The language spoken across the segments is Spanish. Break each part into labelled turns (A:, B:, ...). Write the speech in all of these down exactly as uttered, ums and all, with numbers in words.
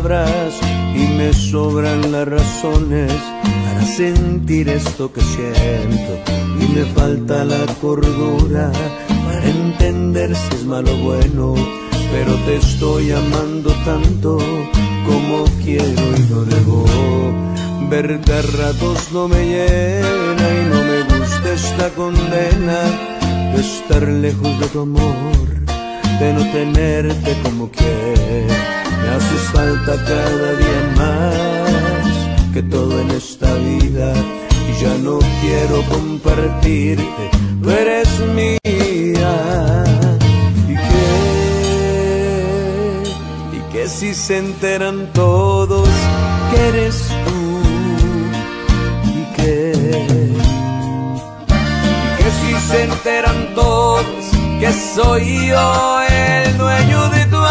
A: palabras y me sobran las razones para sentir esto que siento, y me falta la cordura para entender si es malo o bueno, pero te estoy amando tanto como quiero y no debo. Verte a ratos no me llena y no me gusta esta condena de estar lejos de tu amor, de no tenerte como quiero. Me haces falta cada día más que todo en esta vida, y ya no quiero compartirte, tú eres mía. ¿Y qué? ¿Y qué si se enteran todos que eres tú? ¿Y qué? ¿Y qué si se enteran todos que soy yo el dueño de tu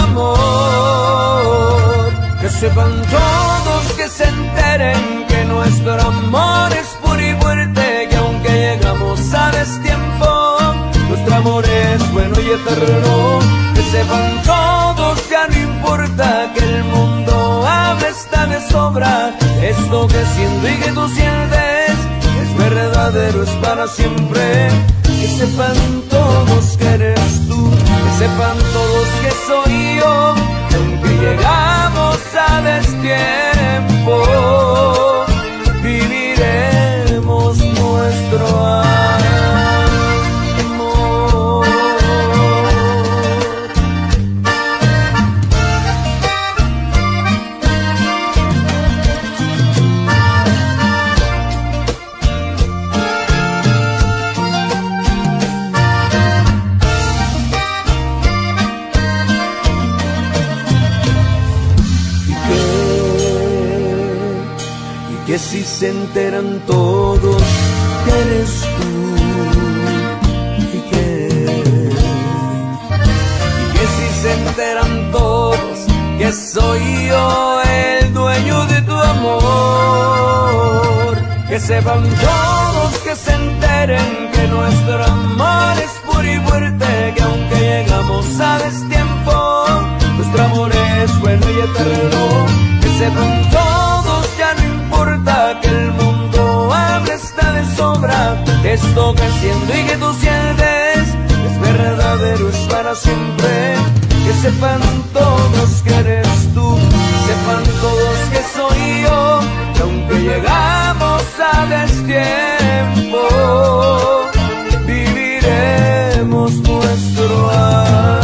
A: amor? Que sepan todos, que se enteren que nuestro amor es puro y fuerte, que aunque llegamos a destiempo, nuestro amor es bueno y eterno. Que sepan todos, ya no importa que el mundo hable, está de sobra. Esto que siento y que tú sientes es verdadero, es para siempre. Que sepan todos que eres tú, que sepan todos que soy yo, que aunque llegamos a destiempo, viviremos nuestro amor. Que si se enteran todos que eres tú, y que, y que si se enteran todos que soy yo el dueño de tu amor. Que sepan todos, que se enteren que nuestro amor es puro y fuerte, que aunque llegamos a destiempo, nuestro amor es bueno y eterno. Que sepan todos, ya no importa que el mundo hable, está de sobra. Esto que siento y que tú sientes es verdadero, es para siempre. Que sepan todos que eres tú, que sepan todos que soy yo, que aunque llegamos a destiempo, viviremos nuestro amor.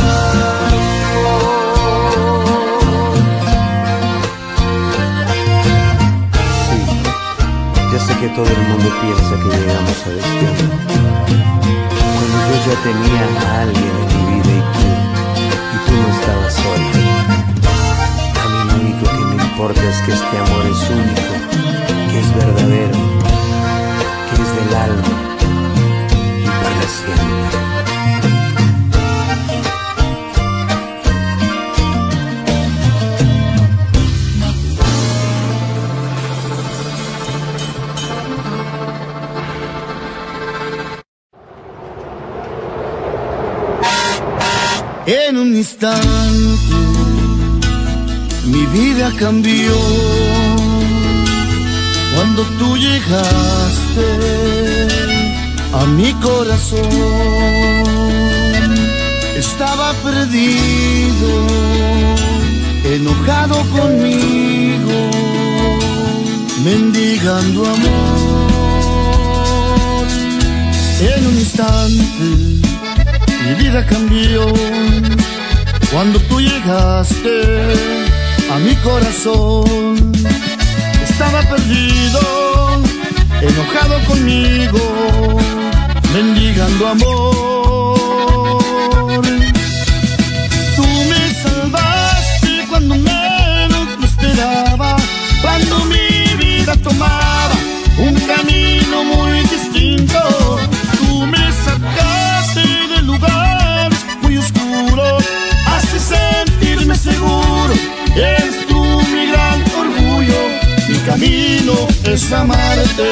B: Sé que todo el mundo piensa que llegamos a destino, cuando yo ya tenía a alguien en mi vida y tú, y tú no estabas sola. A mí lo único que me importa es que este amor es único, que es verdadero, que es del alma y para siempre.
C: En un instante mi vida cambió cuando tú llegaste a mi corazón. Estaba perdido, enojado conmigo, mendigando amor. En un instante mi vida cambió cuando tú llegaste a mi corazón. Estaba perdido, enojado conmigo, mendigando amor. Tú me salvaste cuando menos lo esperaba, cuando mi vida tomaba un camino muy distinto. Tú me sacaste de lugares muy oscuros, haces sentirme seguro. Eres tú mi gran orgullo, mi camino es amarte.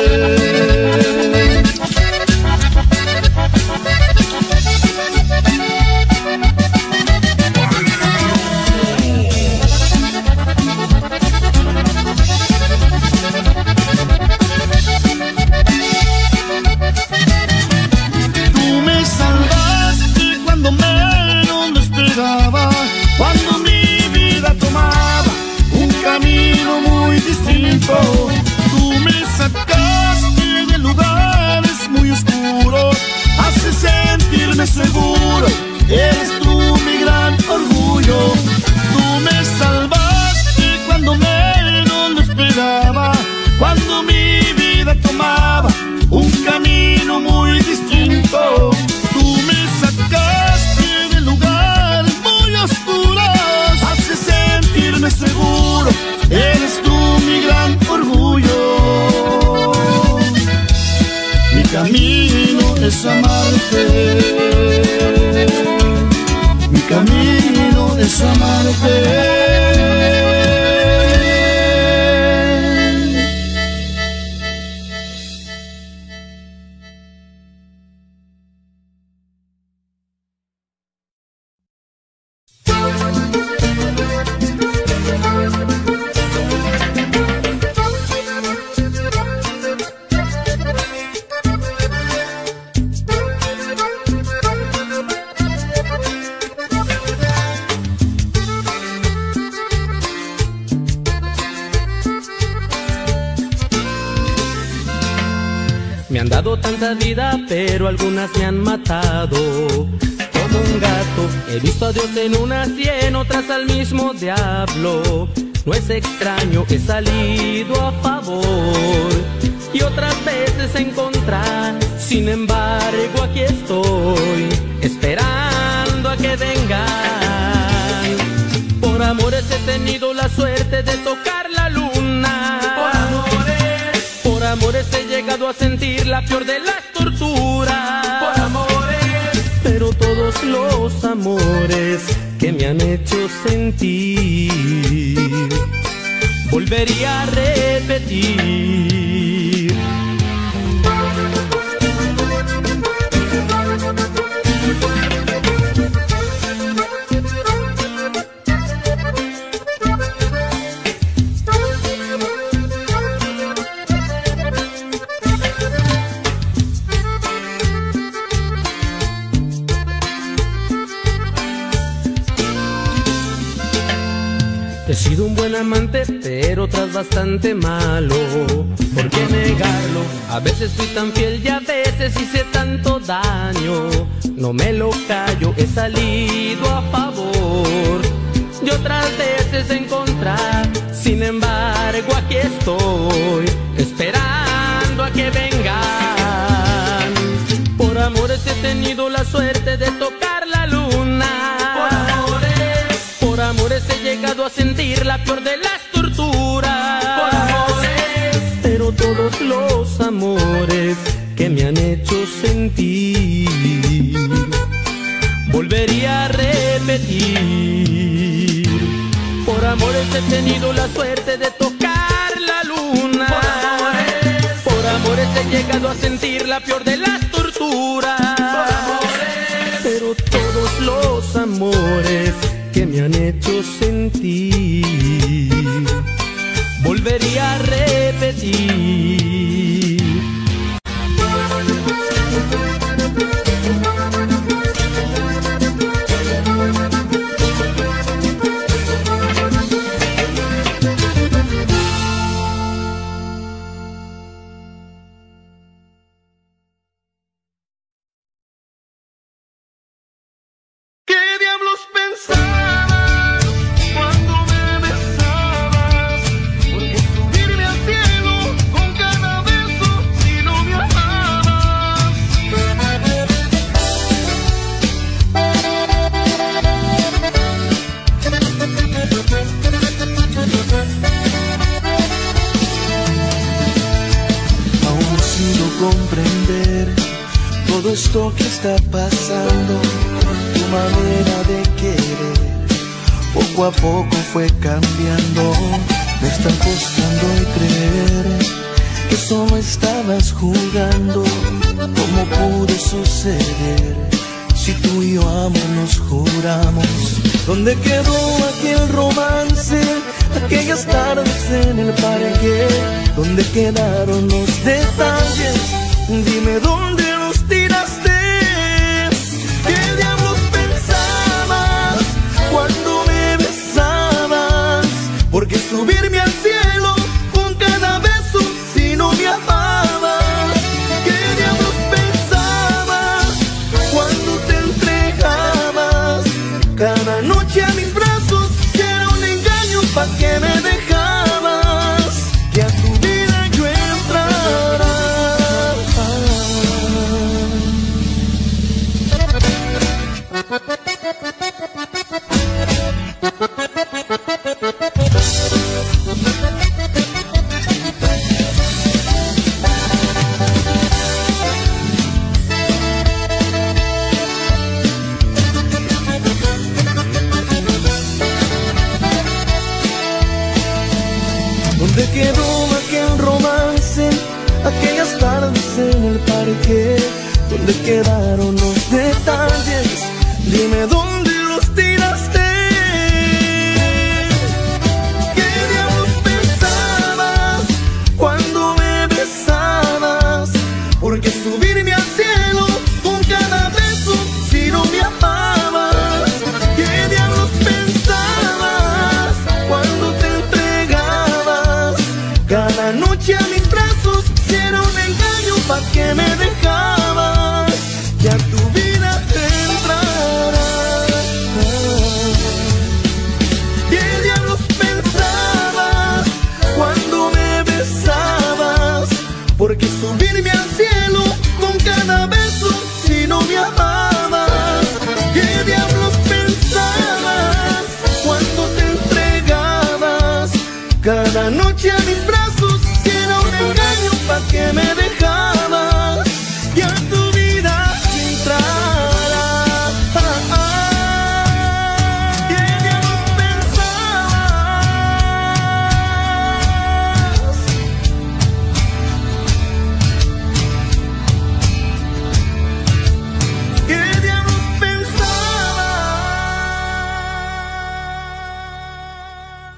C: camino muy distinto. Tú me sacaste de lugares muy oscuros, haces sentirme seguro, eres tú mi gran orgullo. Tú me salvaste cuando menos lo esperaba, cuando mi vida tomaba un camino muy distinto. Tú me sacaste de lugares muy oscuros, haces sentirme seguro, eres tú mi gran orgullo. Mi camino es amarte, mi camino es amarte.
D: Me han dado tanta vida, pero algunas me han matado. Como un gato, he visto a Dios en unas y en otras al mismo diablo. No es extraño, he salido a favor y otras veces en contra. Sin embargo, aquí estoy, esperando a que vengan. Por amores he tenido la suerte de tocar la luna. Por amores, por amores he llegado a sentir la peor de las torturas. Por amores, pero todos los amores que me han hecho sentir, volvería a repetir. He sido un buen amante, pero otras bastante malo. ¿Por qué negarlo? A veces fui tan fiel y a veces hice tanto daño. No me lo callo, he salido a favor y otras veces en contra. Sin embargo, aquí estoy, esperando a que vengan. Por amores he tenido la suerte de tocar la luna. Por amores, por amores he llegado a sentir la peor de las torturas. Por amores, pero todos los amores que me han hecho sentir, volvería a repetir. Por amores he tenido la suerte de tocar la luna. Por amores, por amores he llegado a sentir la peor de las torturas. Por amores, pero todos los amores que me han hecho sentir, volvería a repetir.
A: Esto que está pasando, tu manera de querer, poco a poco fue cambiando. Me está costando el creer que solo estabas jugando. ¿Cómo pudo suceder si tú y yo amor nos juramos? ¿Dónde quedó aquel romance, aquellas tardes en el parque? ¿Dónde quedaron los detalles? Dime dónde los tiraste. ¿Qué diablos pensabas cuando me besabas? Porque subirme subirme al cielo con cada beso si no me amabas? ¿Qué diablos pensabas cuando te entregabas cada noche a mis brazos? Que era un engaño, ¿pa' qué me dejabas? Que a tu vida yo entrara. ¿Dónde quedó aquel romance, aquellas tardes en el parque? ¿Dónde quedaron los detalles? Dime dónde los tiraste. ¿Qué diablos pensabas cuando me besabas? Porque subirme al cielo con cada beso si no me amabas. ¿Qué diablos pensabas cuando te entregabas cada noche a mis brazos? Si era un engaño, ¿pa' qué me dejabas? Que a tu vida entrara. ¿Qué diablos pensabas cuando me besabas? Porque subirme al cielo con cada beso si no me amabas. ¿Qué diablos pensabas cuando te entregabas cada noche a mis brazos? Si era un engaño, ¿pa' qué me dejabas? Y a tu vida entrara. ¿Qué diablos pensabas? ¿Qué diablos pensabas?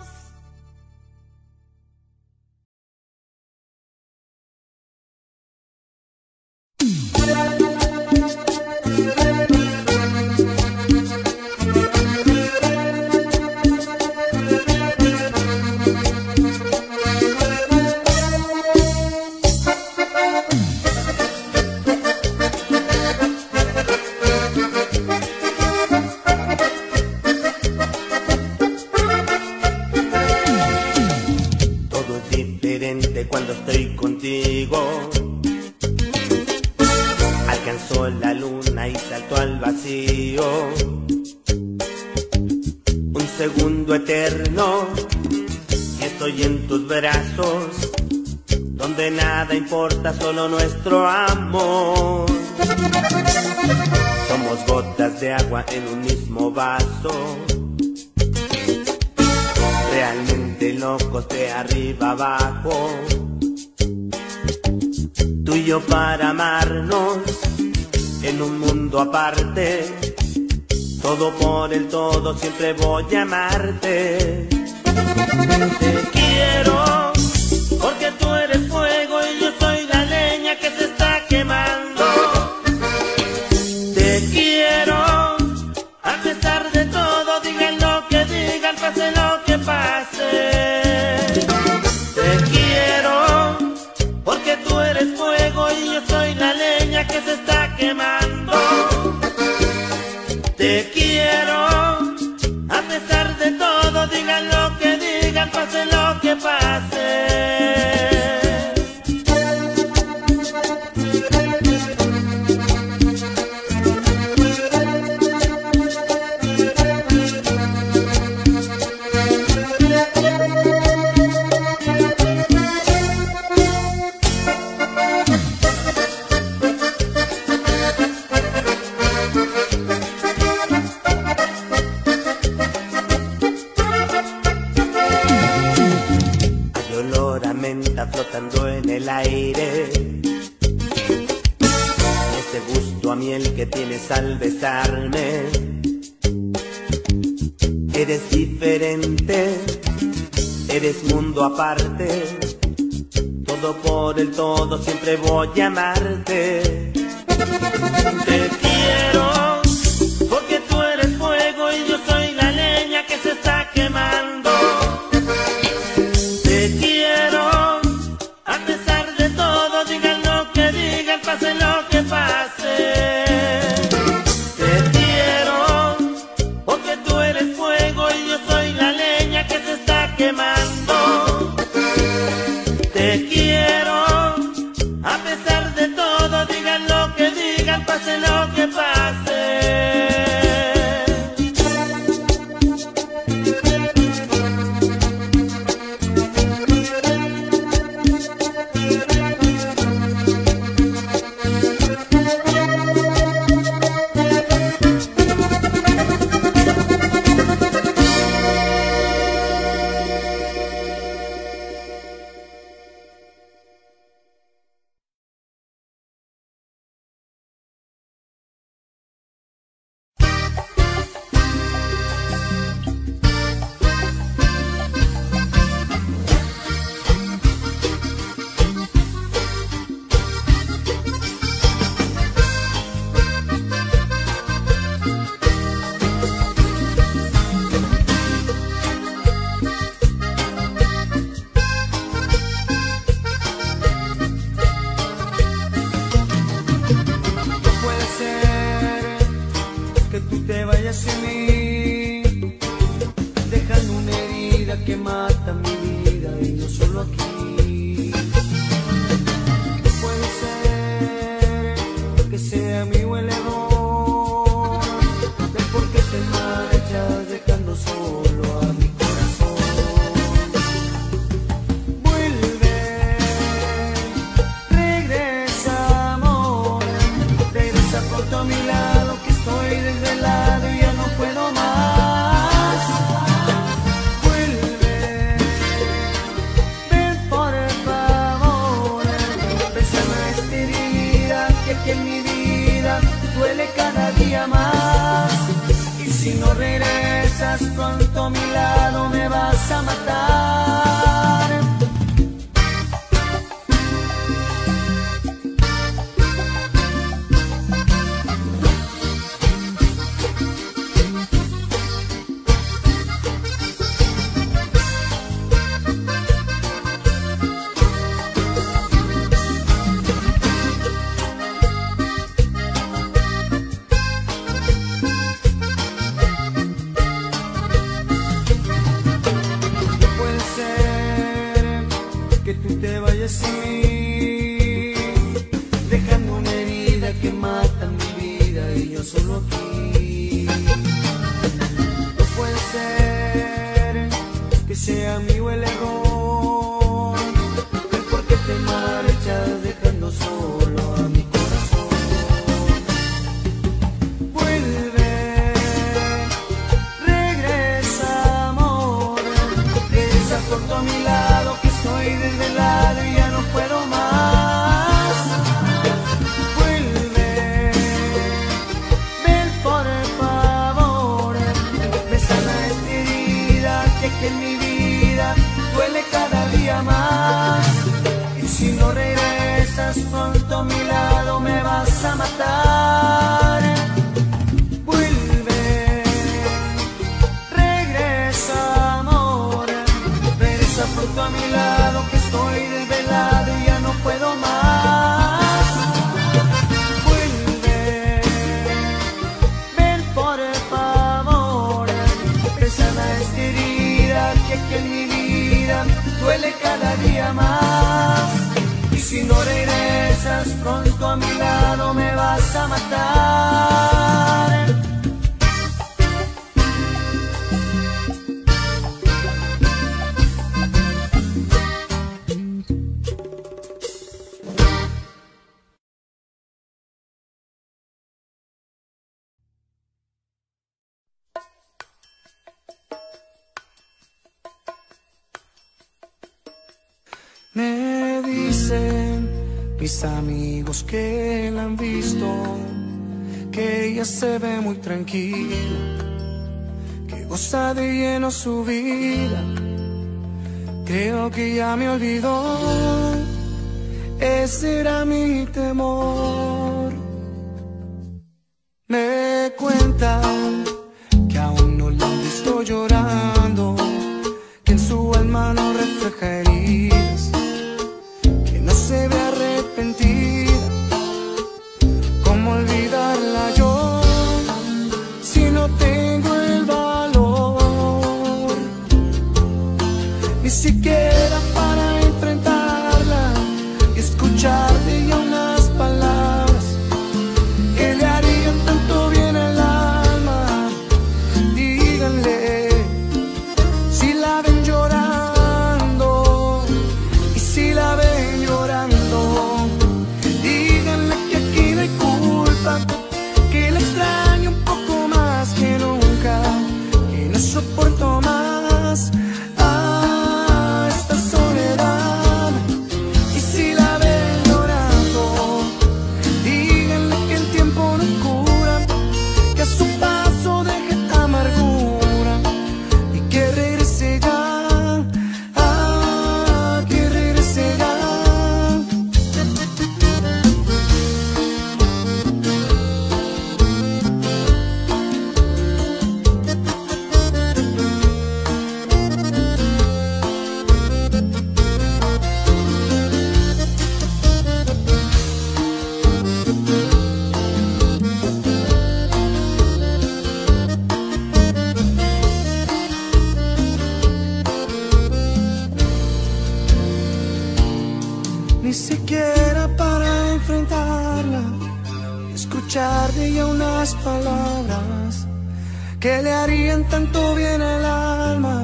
A: Todo es diferente cuando estoy contigo. Alcanzó la luna y saltó al vacío. Un segundo eterno y estoy en tus brazos, donde nada importa, solo nuestro amor. Somos gotas de agua en un mismo vaso, realmente locos de arriba abajo. Tú y yo para amarnos en un mundo aparte, todo por el todo, siempre voy a amarte. Te quiero porque tú eres fuego y yo soy la leña que se está quemando. Te quiero a pesar de todo, digan lo que digan, pase lo que pase. Te quiero porque tú eres fuego y yo soy la leña que se está quemando. Te quiero a pesar de todo, digan lo que digan, pase lo que pase. Flotando en el aire, ese gusto a miel que tienes al besarme. Eres diferente, eres mundo aparte, todo por el todo, siempre voy a amarte. Te quiero porque tú eres fuego y yo soy la leña que se está quemando.
E: te quiero. A pesar de todo, digan lo que digan, pase lo que pase.
F: Me dicen mis amigos que la han visto, que ella se ve muy tranquila, que goza de lleno su vida. Creo que ya me olvidó, ese era mi temor. Me cuentan que aún no la han visto llorando, que en su alma no refleja heridas, que no se ve arrepentida. ¿Cómo olvidarla yo si no tengo el valor? Ni siquiera para enfrentarla siquiera para enfrentarla, escuchar de ella unas palabras que le harían tanto bien al alma.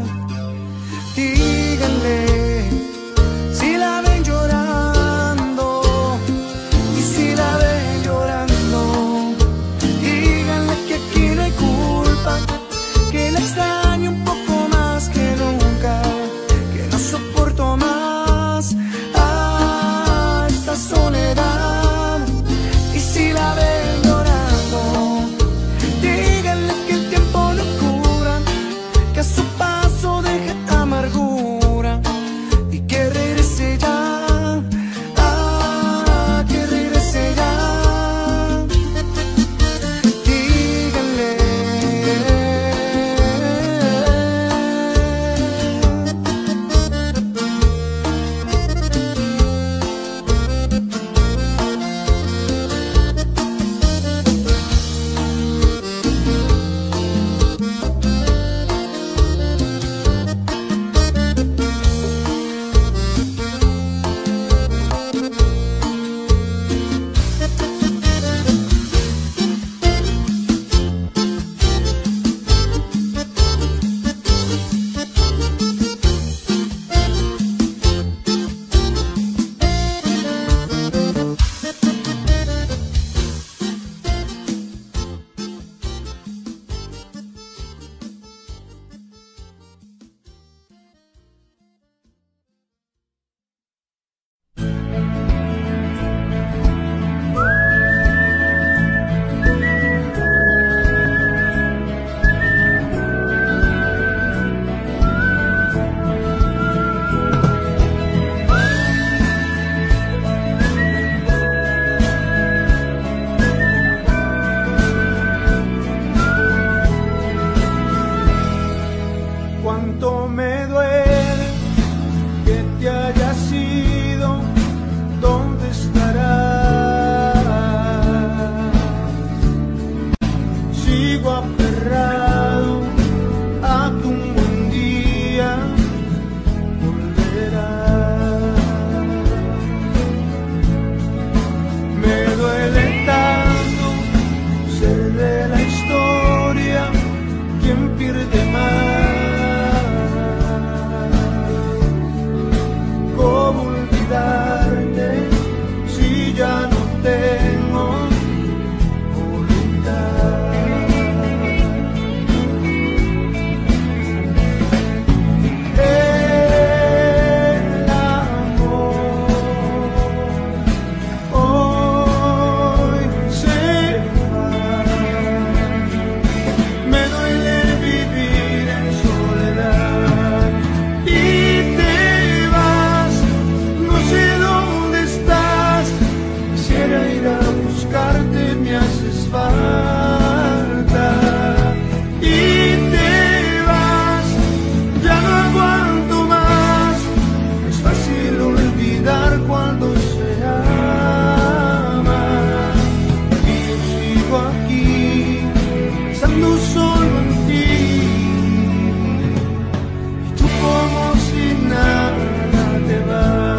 F: Díganle si la ven llorando, y si la ven llorando, díganle que aquí no hay culpa, que la extraño un poco más que nunca, que no soporto más a esta soledad. Y si la ven llorando, díganle que el tiempo no cura, que a su paso deja amargura, y que regrese ya, ah, que regrese ya. Díganle.
G: Cuánto me duele que te hayas ido, ¿dónde estarás? Sigo aferrado a tu buen día, volverás. Me duele tanto ser de la historia quien pierde más. ¿Cómo olvidarte si ya no tengo voluntad? El amor hoy se va. Me duele vivir en soledad y te vas. No sé dónde estás, quisiera ir a buscarte, me haces falta. Y te vas, ya no aguanto más, es fácil olvidar cuando se ama. Y yo sigo aquí, pensando solo en ti, y tú como si nada te vas.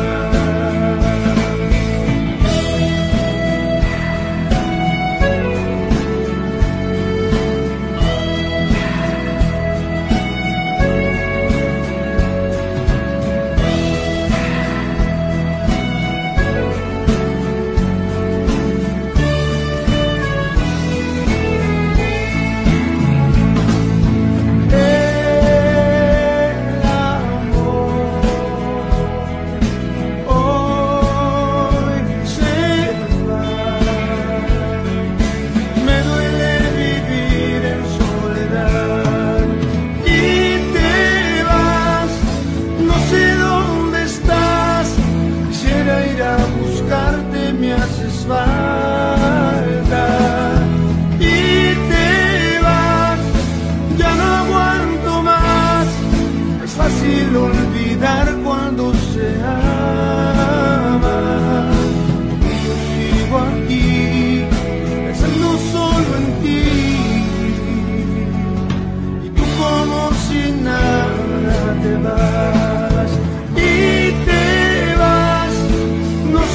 G: te vas y te vas. No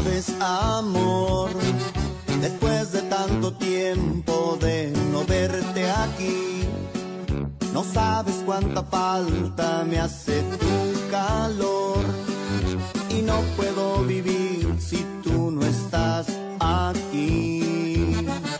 H: Sabes, amor, después de tanto tiempo de no verte aquí, no sabes cuánta falta me hace tu calor. Y no puedo vivir si tú no estás aquí.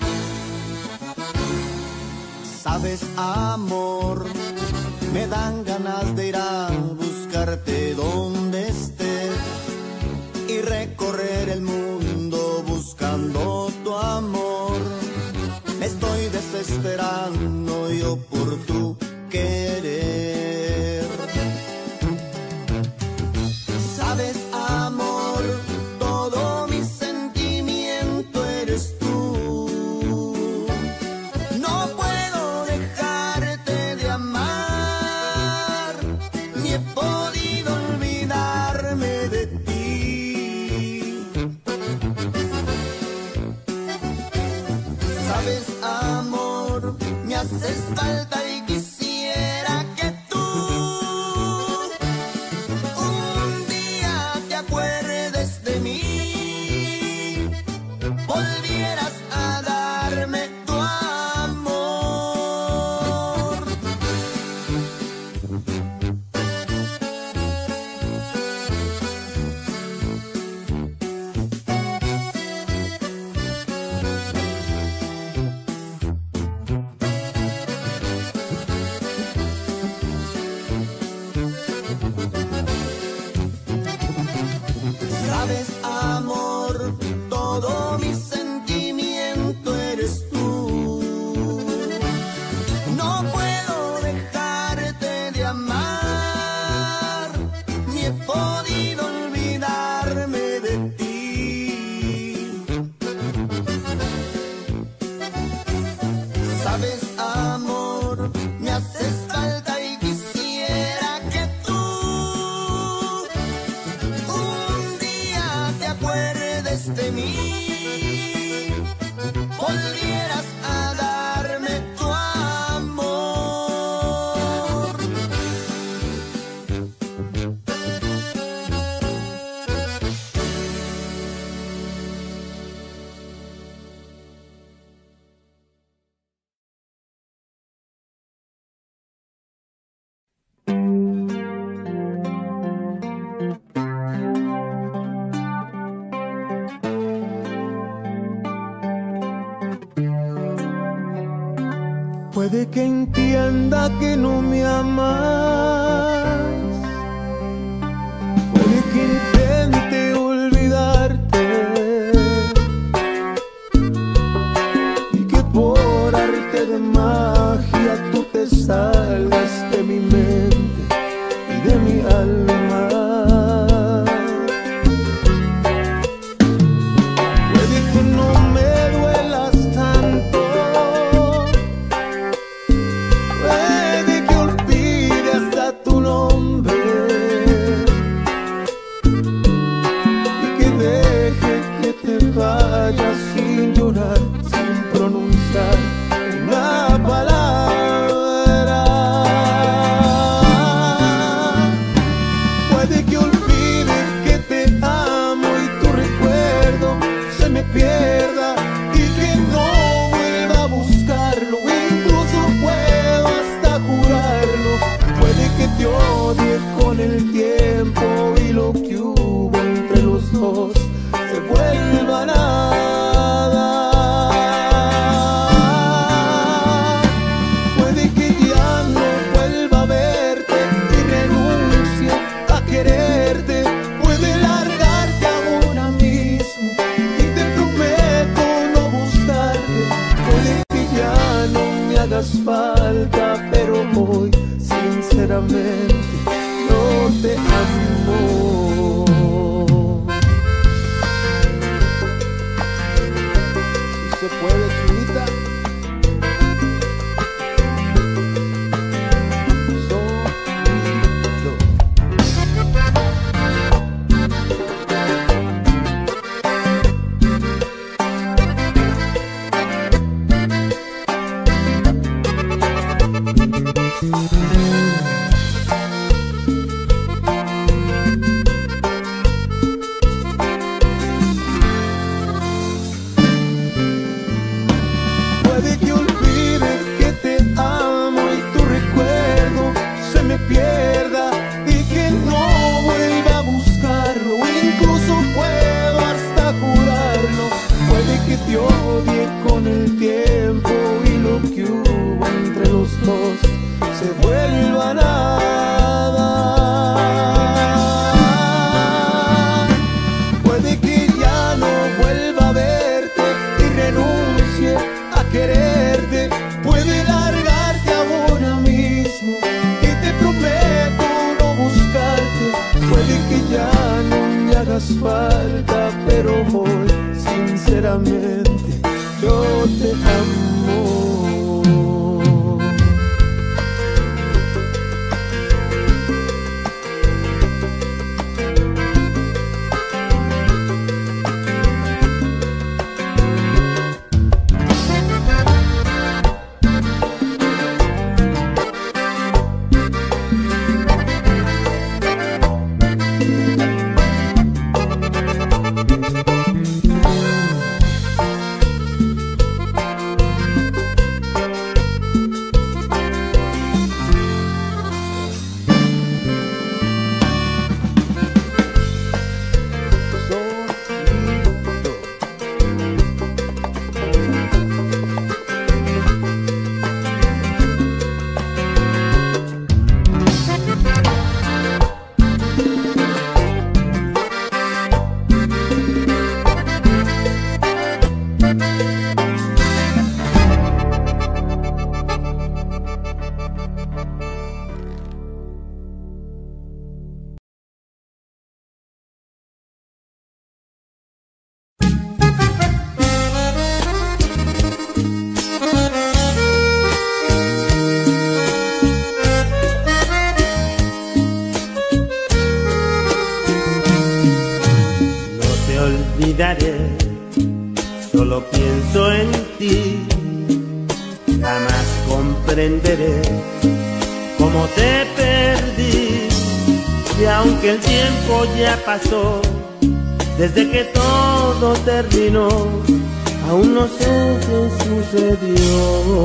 H: Sabes, amor, me dan ganas de ir a buscarte donde estés y recorrer el mundo buscando tu amor. Me estoy desesperando yo por tu querer. Sabes, amor, todo mi sentimiento eres tú. No puedo dejarte de amar, ni he podido olvidarme de ti. Sabes, amor, me haces falta y quisiera que tú un día te acuerdes de mí, volvieras a darme tu amor. Sabes, amor, todo mi sentimiento eres tú. No puedo dejarte de amar, ni he podido olvidarme de ti. Sabes, amor, me haces falta y quisiera que tú un día te acuerdes de mí, volvieras a darme tu amor.
A: Puede que entienda que no me amas, puede que intente olvidarte y que por arte de magia tú te salgas de mi mente y de mi alma. Puede que no me duelas tanto, puede que olvide hasta tu nombre y que deje que te vayas sin llorar, sin pronunciar una palabra. Puede que olvide que te amo y tu recuerdo se me pierda y que no vuelva a buscarlo, incluso puedo hasta jurarlo. Puede que te odie con el tiempo y lo que hubo entre los dos se vuelva nada. Puede que ya no vuelva a verte y renuncie a quererte. Puede largarte ahora mismo y te prometo no buscarte. Puede que ya no me hagas falta, pero hoy sinceramente no te amo. Si se puede, chinita. Solito.
F: que te odie con el tiempo y lo que hubo entre los dos se vuelva nada. Puede que ya no vuelva a verte y renuncie a quererte. Puede largarte ahora mismo y te prometo no buscarte. Puede que ya no me hagas falta, pero hoy sinceramente yo te amo.
E: Solo pienso en ti, jamás comprenderé cómo te perdí. Y aunque el tiempo ya pasó, desde que todo terminó, aún no sé qué sucedió.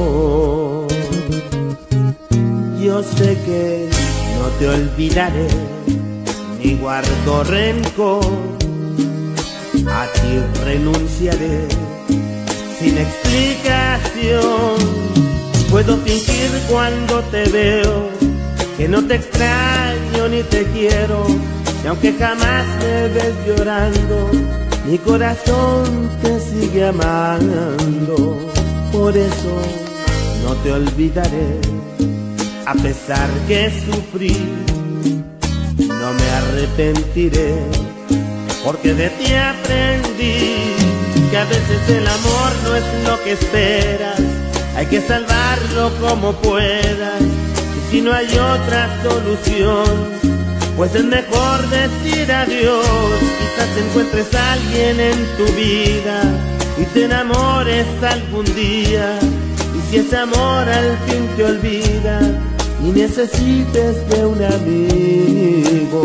E: Yo sé que no te olvidaré, ni guardo rencor. A ti renunciaré sin explicación. Puedo fingir cuando te veo que no te extraño ni te quiero, y aunque jamás me ves llorando, mi corazón te sigue amando. Por eso no te olvidaré, a pesar que sufrí, no me arrepentiré. Porque de ti aprendí que a veces el amor no es lo que esperas, hay que salvarlo como puedas. Y si no hay otra solución, pues es mejor decir adiós. Quizás encuentres a alguien en tu vida y te enamores algún día. Y si ese amor al fin te olvida y necesites de un amigo,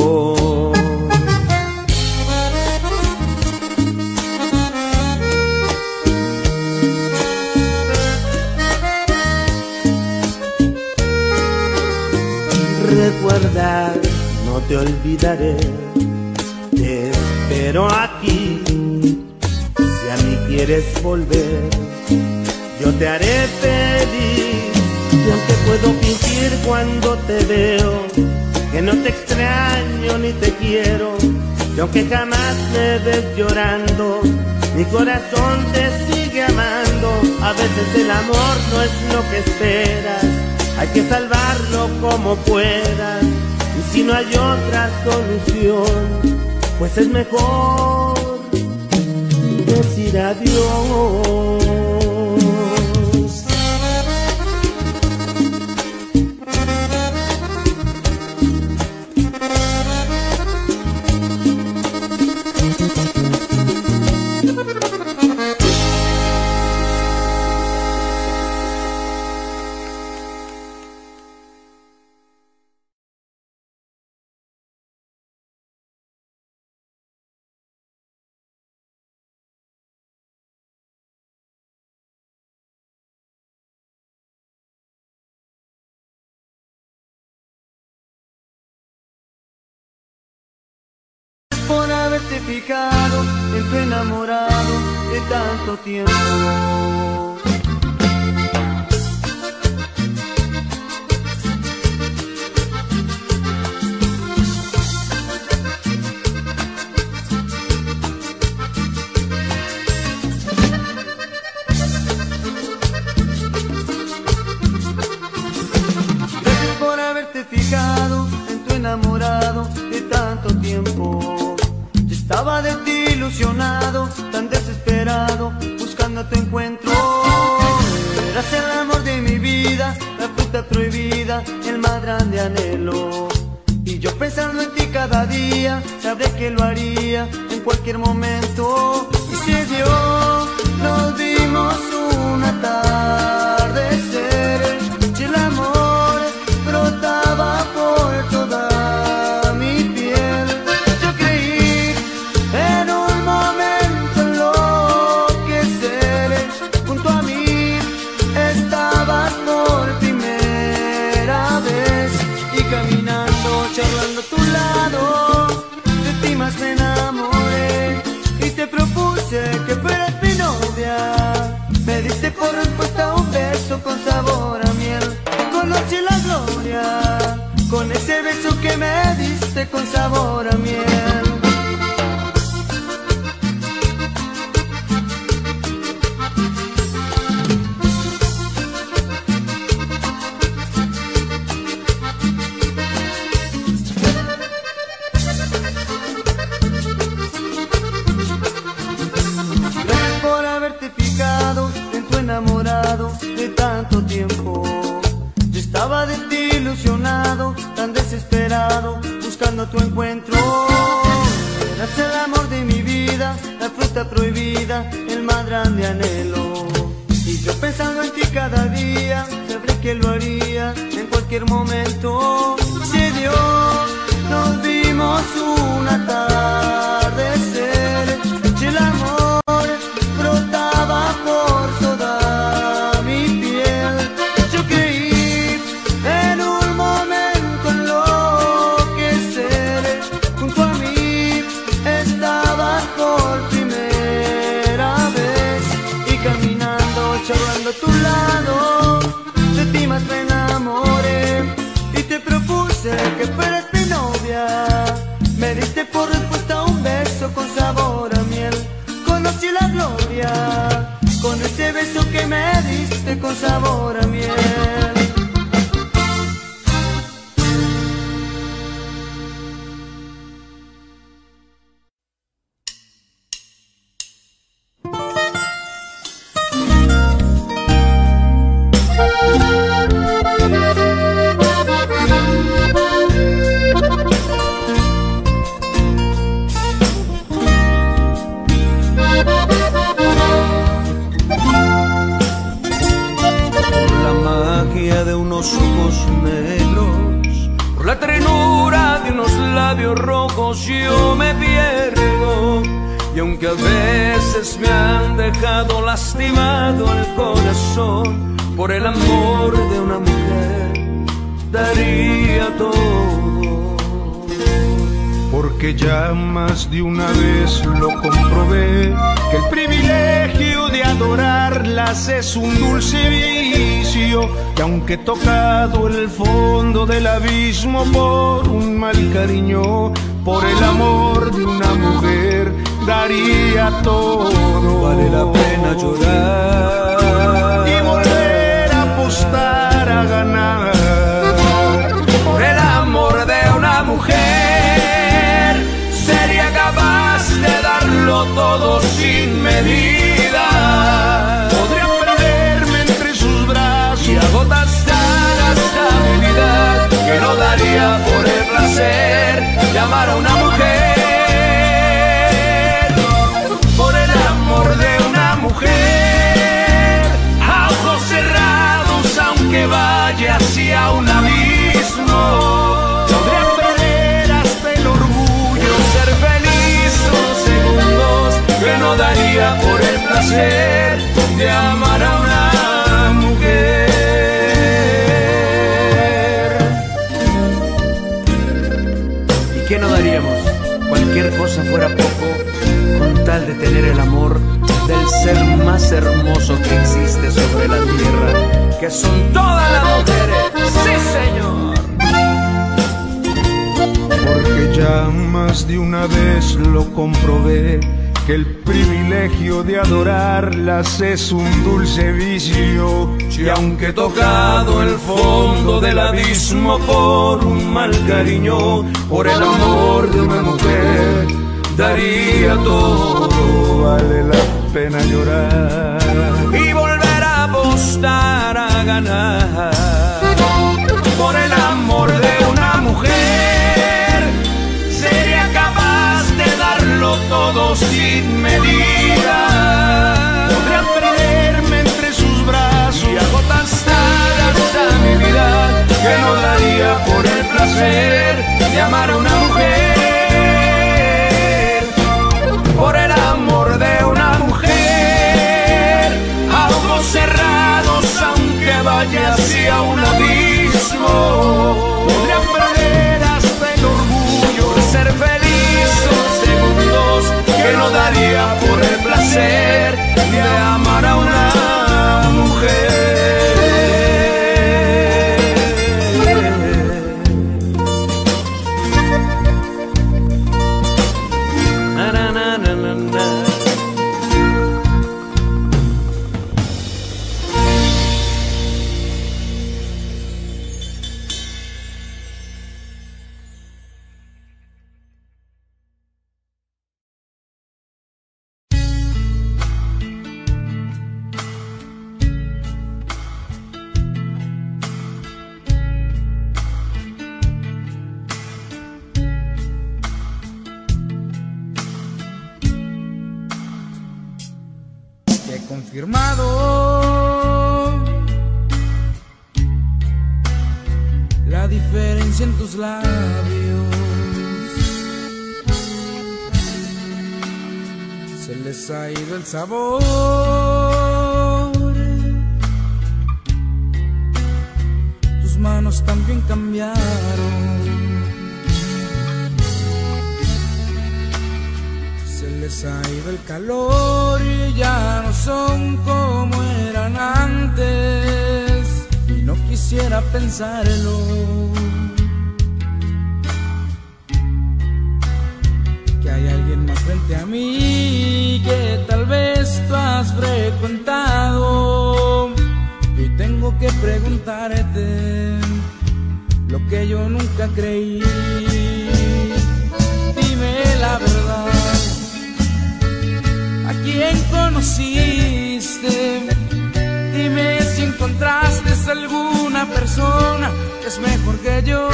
E: recuerda, no te olvidaré, te espero aquí. Si a mí quieres volver, yo te haré feliz. Y aunque puedo fingir cuando te veo que no te extraño ni te quiero, y aunque jamás me ves llorando, mi corazón te sigue amando. A veces el amor no es lo que esperas, hay que salvarlo como puedas. Y si no hay otra solución, pues es mejor decir adiós.
F: Por haberte picado en tu enamorado, he
E: tanto tiempo. Gracias por haberte fijado en tu enamorado de tanto tiempo. Yo estaba de ti ilusionado, tan desesperado, buscando tu encuentro. Eras el amor de mi vida, la fruta prohibida, el más grande anhelo. Y yo pensando en ti cada día, sabré que lo haría en cualquier momento. Y se dio, nos dimos un atardecer, y el amor brotaba por toda mi piel. Yo creí en un momento enloquecer, junto a mí estabas por primera vez, y caminando, charlando a tu lado, de ti más me enamoré, y te propuse que fueras mi novia. Me diste por respuesta un beso con sabor a miel, conocí la gloria, con ese beso que me diste con sabor a miel. Gracias por haberte fijado en tu enamorado de tanto tiempo. Yo estaba de ti ilusionado, tan desesperado, buscando tu encuentro. Eras el amor de mi vida, la fruta prohibida, el más grande anhelo. Y yo pensando en ti cada día, sabré que lo haría en cualquier momento. Se dio, nos dimos un atardecer, y el amor brotaba por toda mi piel. Yo creí en un momento enloquecer, junto a mí estabas por primera vez, y caminando, charlando a tu lado, de ti más me enamoré, y te propuse que fueras mi novia. Me diste por respuesta un beso con sabor a miel, conocí la gloria, con ese beso que me diste con sabor a miel.
A: Ojos negros, por la ternura de unos labios rojos yo me pierdo, y aunque a veces me han dejado lastimado el corazón, por el amor de una mujer daría todo.
I: Porque ya más de una vez lo comprobé, que el privilegio de adorarlas es un dulce vicio, que aunque he tocado el fondo del abismo por un mal cariño, por el amor de una mujer daría todo.
A: Vale la pena llorar
I: y volver a apostar a ganar,
A: por el amor de una mujer. Sería capaz de darlo todo sin medida.
I: Podría perderme entre sus brazos
A: y agotas tan hasta mi vida, que no daría por el placer de amar a una mujer. Por el amor de una mujer, a ojos cerrados, aunque vaya hacia un abismo,
I: podría perder hasta el orgullo,
A: ser feliz unos segundos, que no daría por el placer de amar a una mujer.
B: ¿Y qué no daríamos? Cualquier cosa fuera poco, con tal de tener el amor del
A: más hermoso que existe sobre la tierra, que son todas las mujeres. ¡Sí, señor!
I: Porque ya más de una vez lo comprobé, que el privilegio de adorarlas es un dulce vicio.
A: Y aunque he tocado el fondo del abismo por un mal cariño, por el amor de una mujer daría todo.
I: Vale la pena llorar
A: y volver a apostar a ganar por el amor de una mujer. Sería capaz de darlo todo sin medida.
I: Podría perderme entre sus brazos
A: y agotasar hasta mi vida, que no daría por el placer de amar a una mujer. Por el amor de una mujer, a ojos cerrados, aunque vaya hacia un abismo, podría perder hasta el orgullo de ser feliz unos segundos, que no daría por el placer de amar a una mujer.
F: Confirmado la diferencia en tus labios, se les ha ido el sabor, tus manos también cambiaron, se les ha ido el calor y ya no son como eran antes, y no quisiera pensarlo, que hay alguien más frente a mí que tal vez tú has frecuentado, y hoy tengo que preguntarte lo que yo nunca creí. Dime la verdad, ¿a quién conociste? Dime si encontraste alguna persona que es mejor que yo.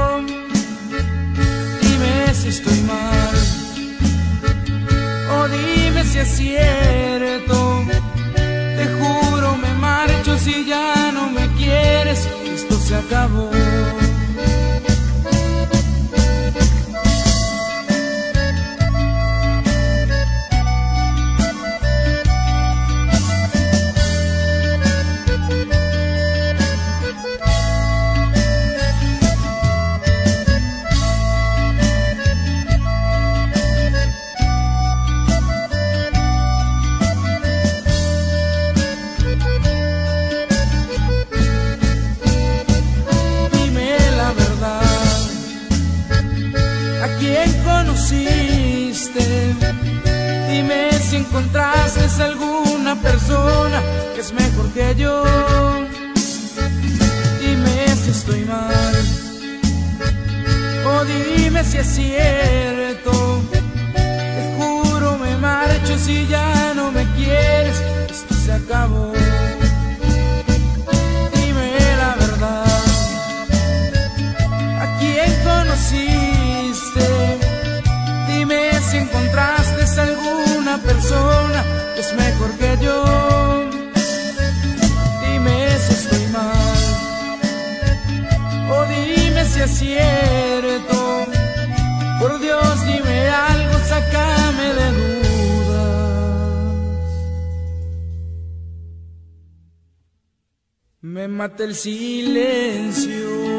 F: Dime si estoy mal, o dime si es cierto. Te juro me marcho si ya no me quieres, esto se acabó. Dime si encontraste alguna persona que es mejor que yo. Dime si estoy mal, o dime si es cierto. Te juro me marcho si ya no me quieres, esto se acabó. Dime la verdad, ¿a quién conociste? Dime si encontraste alguna persona que es mejor que yo. Dime si estoy mal, o dime si es cierto. Por Dios, dime algo, sácame de dudas. Me mata el silencio.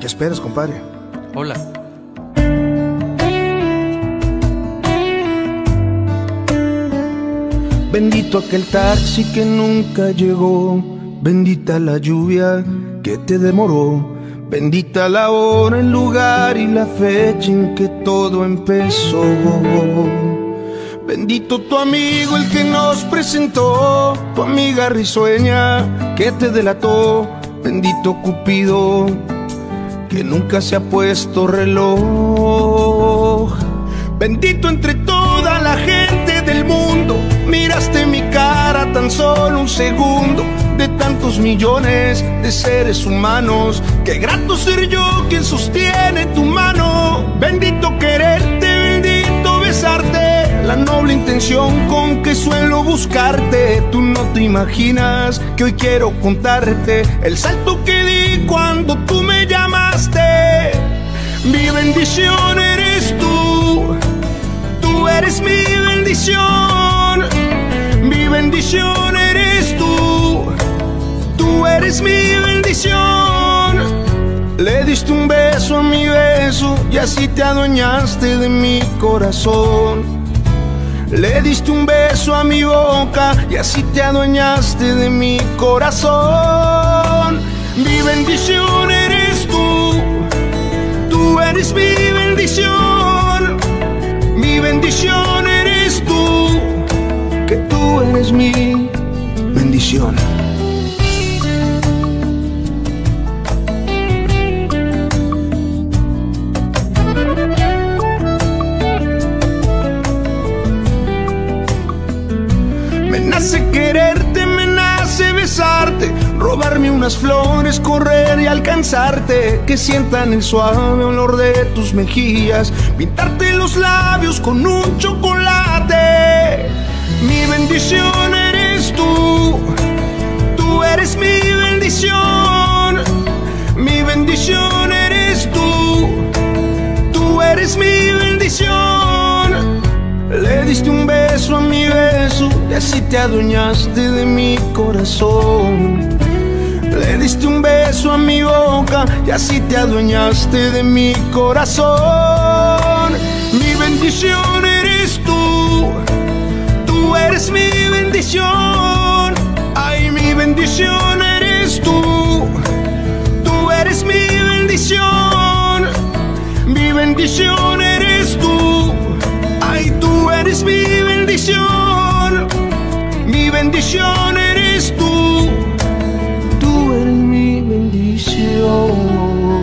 I: esperas, compadre?
J: Hola.
I: Bendito aquel taxi que nunca llegó, bendita la lluvia que te demoró, bendita la hora, el lugar y la fecha en que todo empezó. Bendito tu amigo el que nos presentó, tu amiga risueña que te delató, bendito Cupido que nunca se ha puesto reloj. Bendito entre toda la gente del mundo, miraste mi cara tan solo un segundo. De tantos millones de seres humanos, qué grato ser yo quien sostiene tu mano. Bendito quererte, bendito besarte, la noble intención con que suelo buscarte. Tú no te imaginas que hoy quiero contarte el salto que di cuando tú me llamaste. Mi bendición eres tú, tú eres mi bendición. Mi bendición eres tú, tú eres mi bendición. Le diste un beso a mi beso y así te adueñaste de mi corazón. Le diste un beso a mi boca y así te adueñaste de mi corazón. Mi bendición eres tú, tú eres mi bendición. Mi bendición eres tú, que tú eres mi bendición. Me nace quererte, me nace besarte, robarme unas flores, correr y alcanzarte, que sientan el suave olor de tus mejillas, pintarte los labios con un chocolate. Mi bendición eres tú, tú eres mi bendición. Mi bendición eres tú, tú eres mi bendición. Le diste un beso a mi beso y así te adueñaste de mi corazón. Le diste un beso a mi boca y así te adueñaste de mi corazón. Mi bendición eres tú, tú eres mi bendición. Ay, mi bendición eres tú, tú eres mi bendición. Mi bendición eres tú, ay, tú eres mi bendición. Mi bendición eres tú, tú eres mi bendición.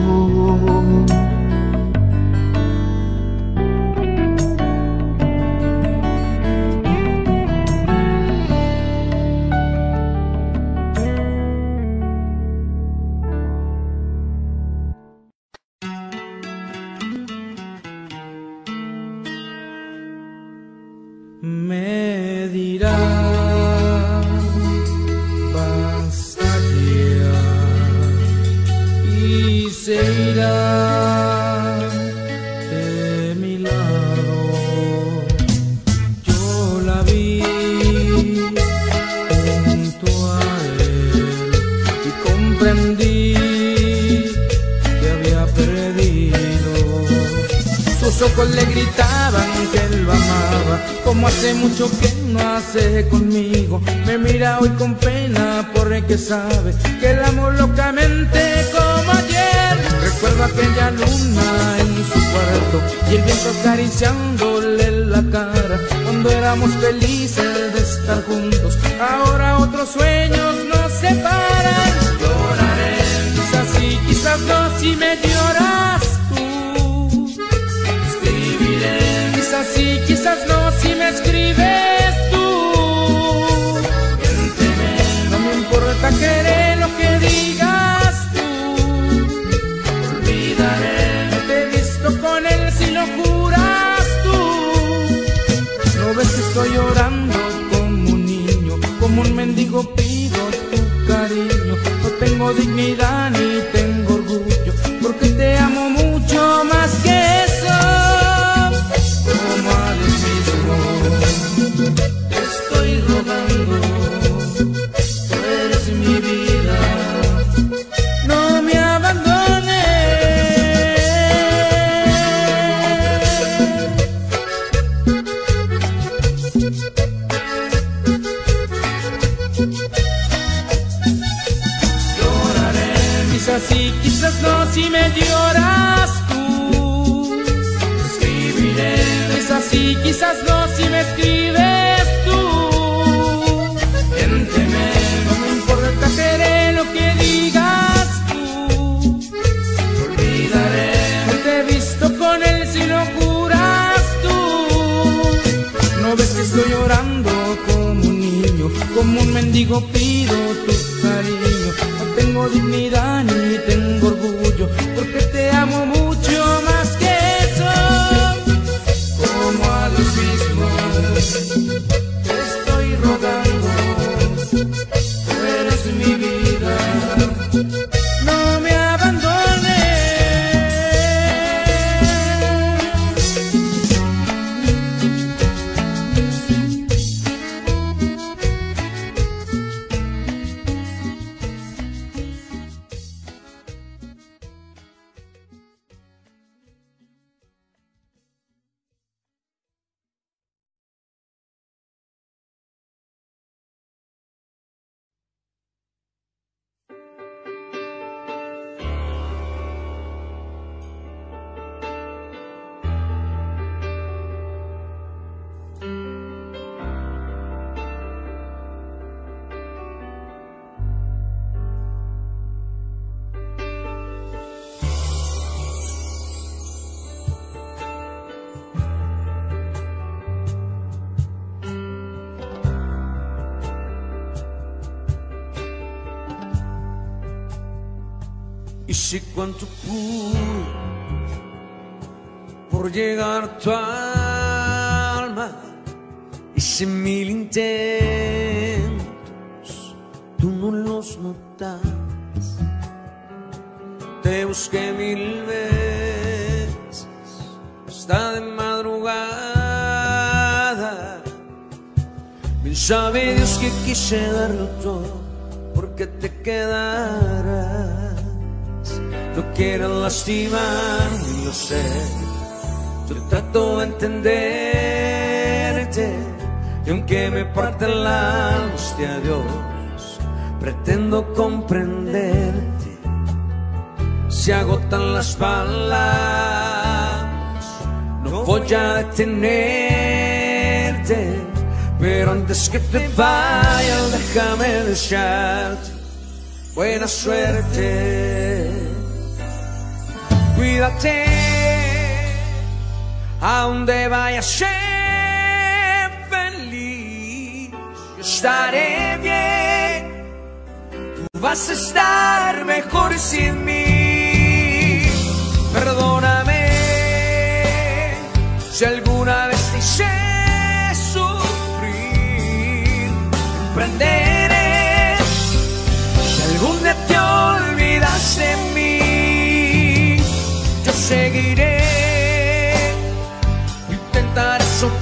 K: Me dirá, basta ya, y se irá de mi lado. Yo la vi junto a él y comprendí que había perdido. Sus ojos le gritaban que él lo amaba, como hace mucho que no hace conmigo. Me mira hoy con pena porque sabe que la amo locamente como ayer. Recuerdo aquella luna en su cuarto y el viento acariciándole la cara, cuando éramos felices de estar juntos. Ahora otros sueños nos separan. Lloraré, quizás sí, quizás no, si me lloras tú. Escribiré, quizás sí, quizás no, si me escribes tú. Miénteme, no me importa, querer lo que digas tú. Olvidaré, no te he visto con él si lo juras tú. No ves que estoy llorando como un niño, como un mendigo pido tu mendigo pido tu cariño. No tengo dignidad ni tengo orgullo, porque te amo mucho más que eso. Como a los mismos te estoy rogando, tú eres mi vida, no me abandones.
A: Hice cuanto pude por llegar a tu alma, hice mil intentos, tú no los notas. Te busqué mil veces, hasta de madrugada. Bien sabe Dios que quise darlo todo porque te quedaras. No quiero lastimar, y lo sé. Yo trato de entenderte, y aunque me parte el alma este adiós, pretendo comprenderte. Se agotan las palabras, no voy a detenerte, pero antes que te vayas déjame desearte buena suerte. Cuídate, a donde vayas, sé feliz. Yo estaré bien, tú vas a estar mejor sin mí. Perdóname si alguna vez te hice sufrir. Comprenderé si algún día te olvidas de mí. Yo seguiré, intentaré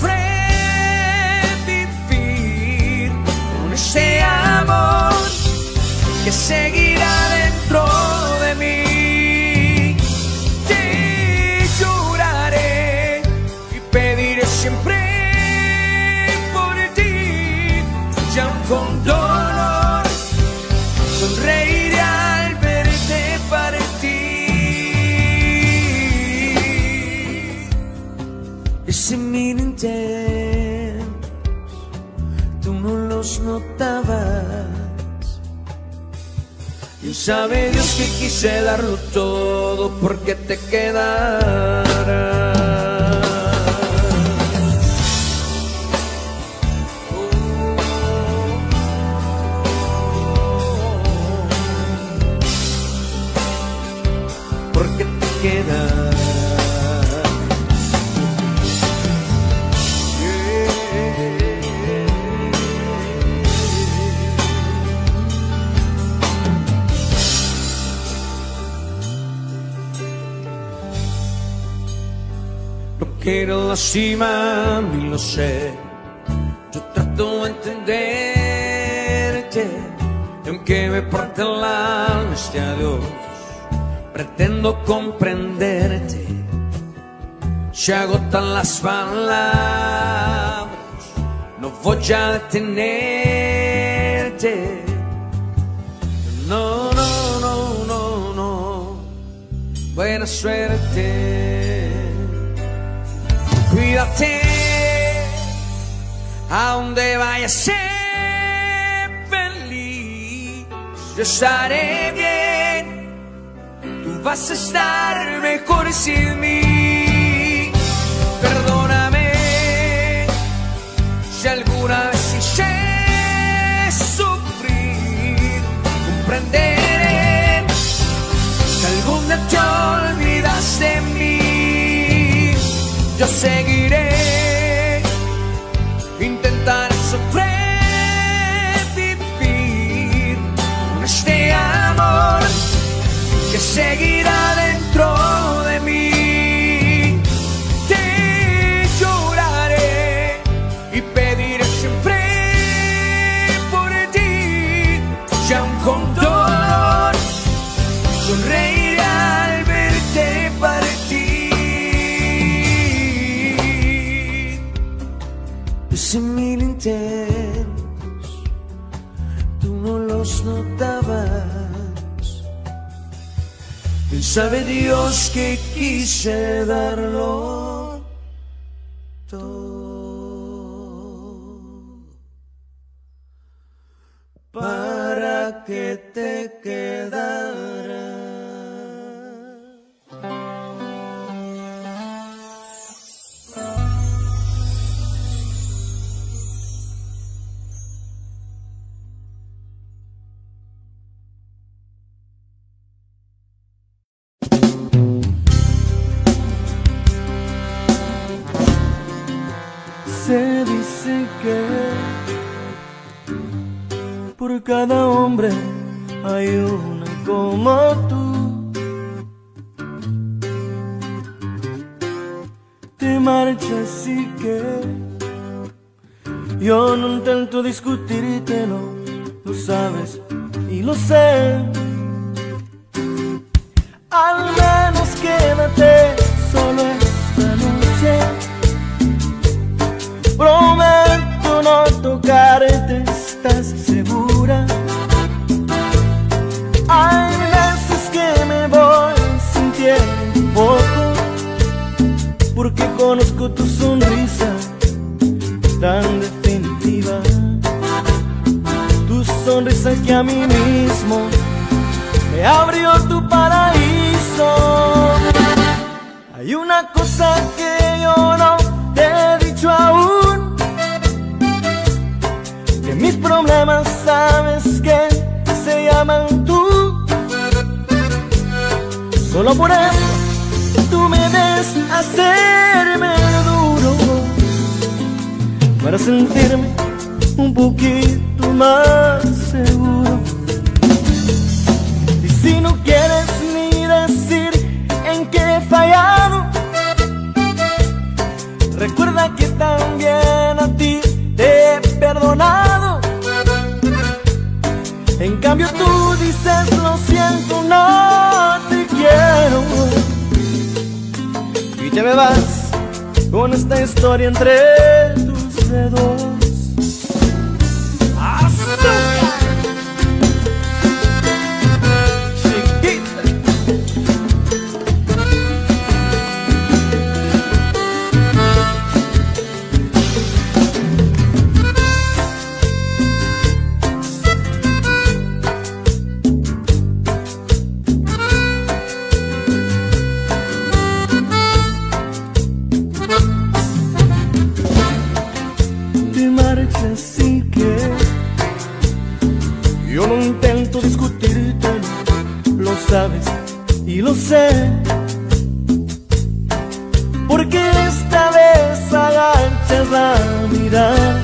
A: sobrevivir con ese amor que seguirá dentro de mí. Te lloraré y pediré siempre por ti, y aun con dolor sonreiré al verte partir. Hice mil intentos, tú no los notabas. Y sabe Dios que quise darlo todo porque te quedaras. Porque te quedas. Quiero lastimar, y lo sé. Yo trato de entenderte, y aunque me parte el alma este adiós, pretendo comprenderte. Se agotan las palabras, no voy a detenerte. No, no, no, no, no. Buena suerte. Cuídate, a donde vayas, sé feliz. Yo estaré bien, tú vas a estar mejor sin mí. Perdóname si alguna vez hice sufrir.
F: yo seguiré, intentar sobrevivir con este amor que seguirá dentro de mí. Te lloraré y pediré siempre por ti, y aun con dolor sonreiré al verte partir.
A: Hice mil intentos, tú no los notabas. Y sabe Dios que quise darlo todo para que te quedaras.
J: Se dice que por cada hombre hay una como tú. Te marchas y que yo no intento discutírtelo, lo sabes y lo sé. Al menos quédate solo esta noche. Prometo no tocarte, ¿estás segura? Hay veces que me voy sintiendo un poco, porque conozco tu sonrisa tan definitiva. Tu sonrisa que a mí mismo me abrió tu paraíso. Hay una cosa que yo no te he dicho aún, que mis problemas sabes que se llaman tú. Solo por eso tú me ves hacerme duro, para sentirme un poquito más seguro. Y si no quieres ni decir en qué he fallado, recuerda que también a ti te he perdonado. En cambio tú dices lo siento, no te quiero, y te me vas con esta historia entre tus dedos. Así que yo no intento discutirte, lo sabes y lo sé, porque esta vez agachas la mirada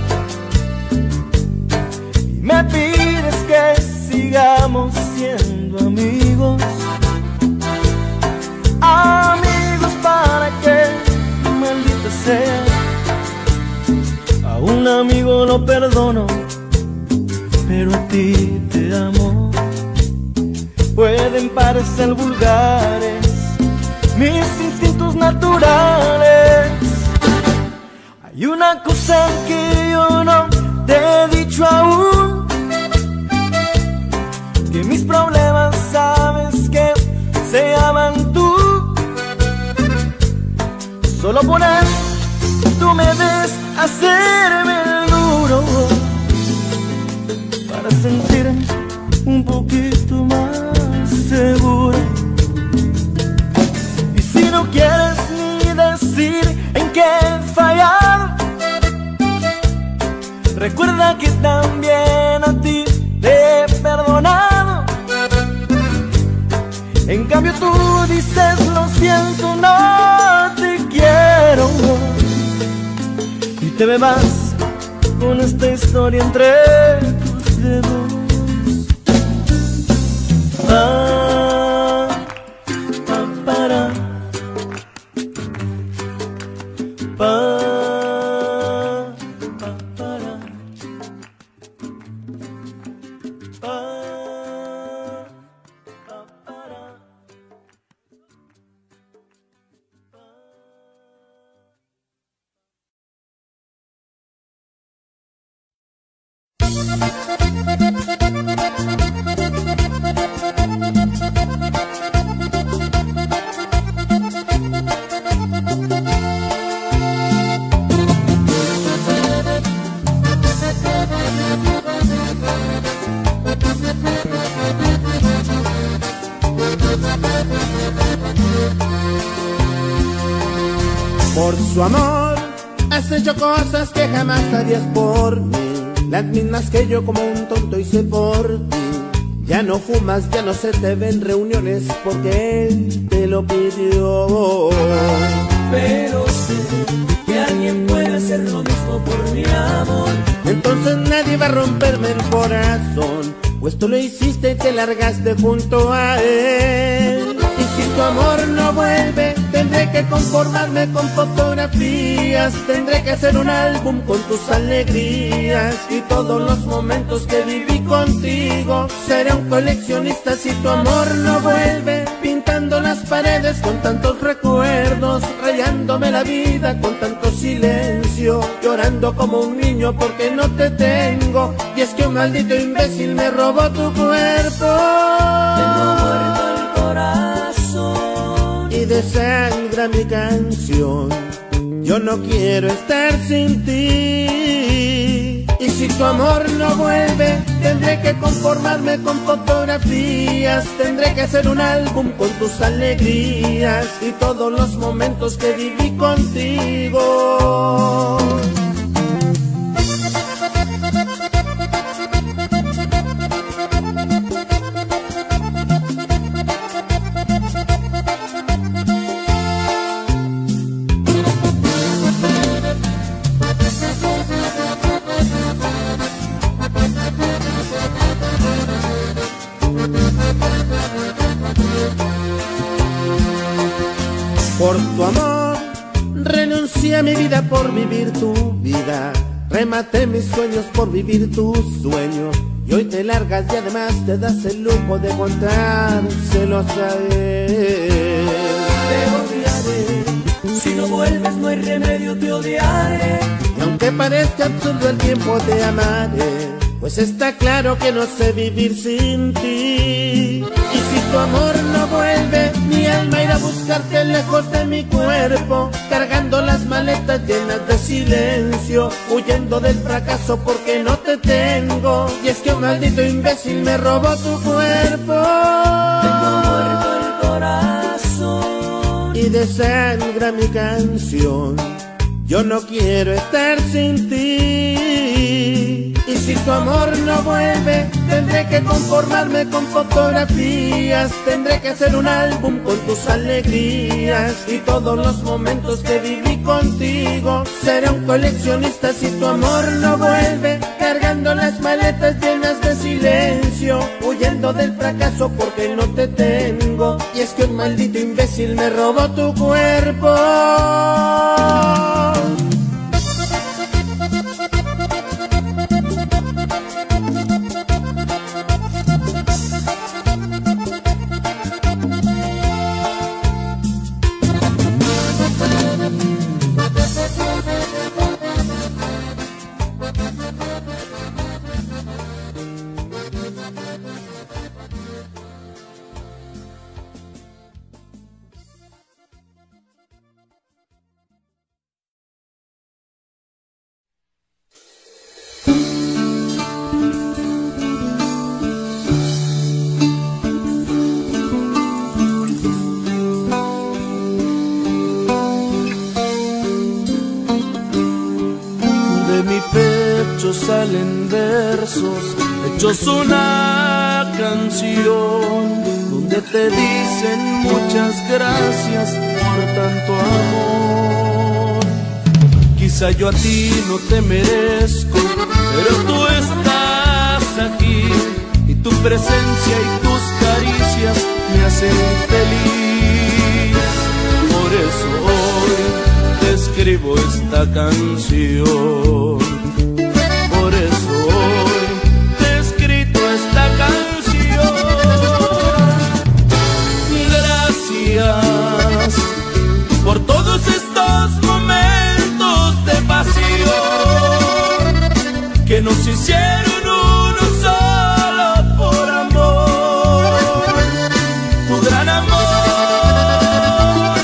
J: y me pides que sigamos siendo amigos. Amigos para que, maldita sea, a un amigo lo perdono, pero a ti te amo. Pueden parecer vulgares mis instintos naturales. Hay una cosa que yo no te he dicho aún, que mis problemas sabes que se llaman tú. Solo por eso tú me ves hacerme duro, para sentirme un poquito más seguro. Y si no quieres ni decir en qué he fallado, recuerda que también a ti te he perdonado. En cambio tú dices lo siento, no te quiero. te me vas con esta historia entre tus dedos. Pa, pa, para, pa, pa, para, pa, pa, para.
E: Por su amor has hecho cosas que jamás harías por mí, las mismas que yo como un tonto hice por ti. Ya no fumas, ya no se te ven reuniones porque él te lo pidió.
J: Pero sé que alguien puede hacer lo mismo por mi amor.
E: Entonces nadie va a romperme el corazón, pues tú lo hiciste y te largaste junto a él. Y si tu amor no vuelve, tendré que conformarme con fotografías. Tendré que hacer un álbum con tus alegrías y todos los momentos que viví contigo. Seré un coleccionista si tu amor no vuelve, pintando las paredes con tantos recuerdos, rayándome la vida con tanto silencio, llorando como un niño porque no te tengo. Y es que un maldito imbécil me robó tu cuerpo.
J: Tengo muerto el corazón
E: y desangra mi canción. Yo no quiero estar sin ti. Y si tu amor no vuelve, tendré que conformarme con fotografías. Tendré que hacer un álbum con tus alegrías y todos los momentos que viví contigo. Por tu amor renuncié a mi vida por vivir tu vida. Rematé mis sueños por vivir tus sueños. Y hoy te largas y además te das el lujo de contárselo a él.
J: Te odiaré, si no vuelves no hay remedio, te odiaré.
E: Y aunque parezca absurdo el tiempo te amaré, pues está claro que no sé vivir sin ti. Y si tu amor no vuelve, mi alma irá a buscarte lejos de mi cuerpo, cargando las maletas llenas de silencio, huyendo del fracaso porque no te tengo. Y es que un maldito imbécil me robó tu cuerpo.
J: Tengo muerto el corazón
E: y desangra mi canción. Yo no quiero estar sin ti. Y si tu amor no vuelve, tendré que conformarme con fotografías. Tendré que hacer un álbum con tus alegrías y todos los momentos que viví contigo. Seré un coleccionista si tu amor no vuelve, cargando las maletas llenas de silencio, huyendo del fracaso porque no te tengo. Y es que un maldito imbécil me robó tu cuerpo.
J: Salen versos hechos una canción donde te dicen muchas gracias por tanto amor.
L: Quizá yo a ti no te merezco, pero tú estás aquí y tu presencia y tus caricias me hacen feliz. Por eso hoy te escribo esta canción. Por eso hoy te he escrito esta canción. Gracias por todos estos momentos de pasión que nos hicieron uno solo por amor, tu gran amor.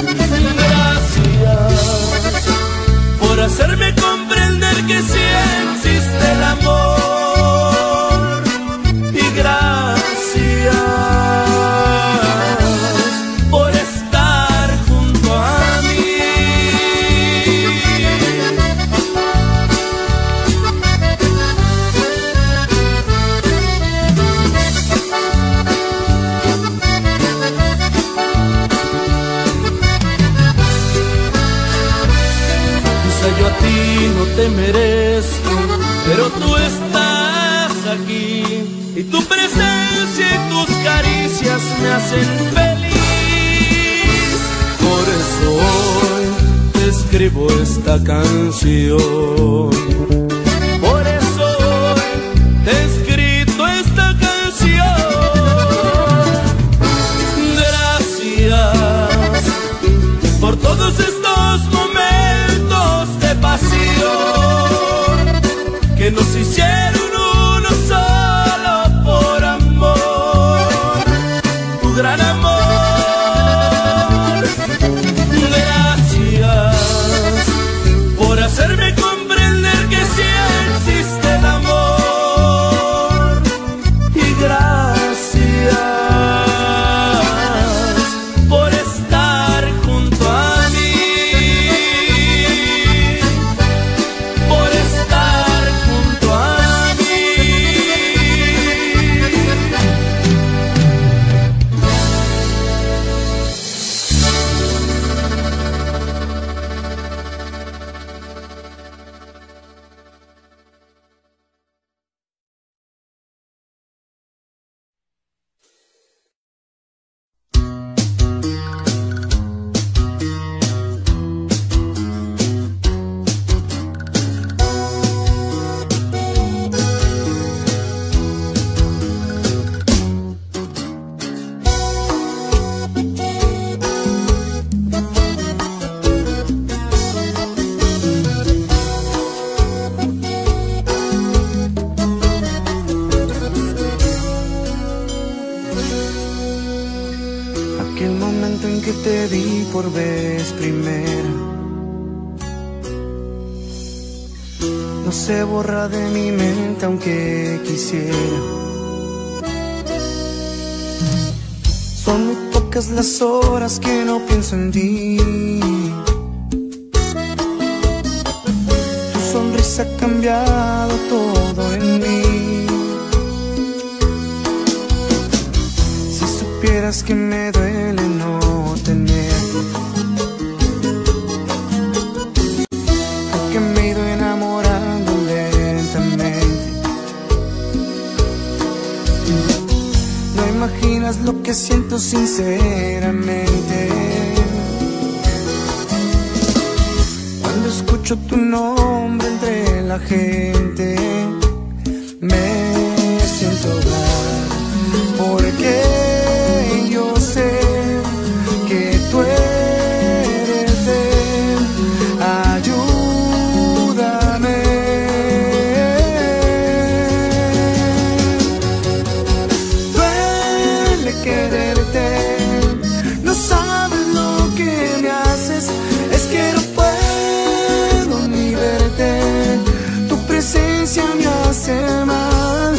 L: Gracias por hacerme comprender que sí existe el amor, y gracias por estar junto a mí. Quizá yo a ti no te merezco, pero tú estás aquí y tu presencia y tus caricias me hacen feliz. Por eso hoy te escribo esta canción. Por eso hoy te he escrito esta canción. Gracias por todos estos momentos de pasión que nos hicieron uno solo por amor, tu gran amor. Gracias por hacerme comprender que sí existe el amor, y gracias por estar junto a mí, por estar junto a mí.
F: Aquel momento en que te vi por vez primera no se borra de mi mente aunque quisiera. Son muy pocas las horas que no pienso en ti. Tu sonrisa ha cambiado todo en mí. Si supieras que me duele no tenerte, porque me he ido enamorando lentamente. No imaginas lo que siento sinceramente cuando escucho tu nombre entre la gente. Me siento mal porque yo sé que tú eres él. Ayúdame. Duele quererte, no sabes lo que me haces. Es que no puedo ni verte, tu presencia me hace mal.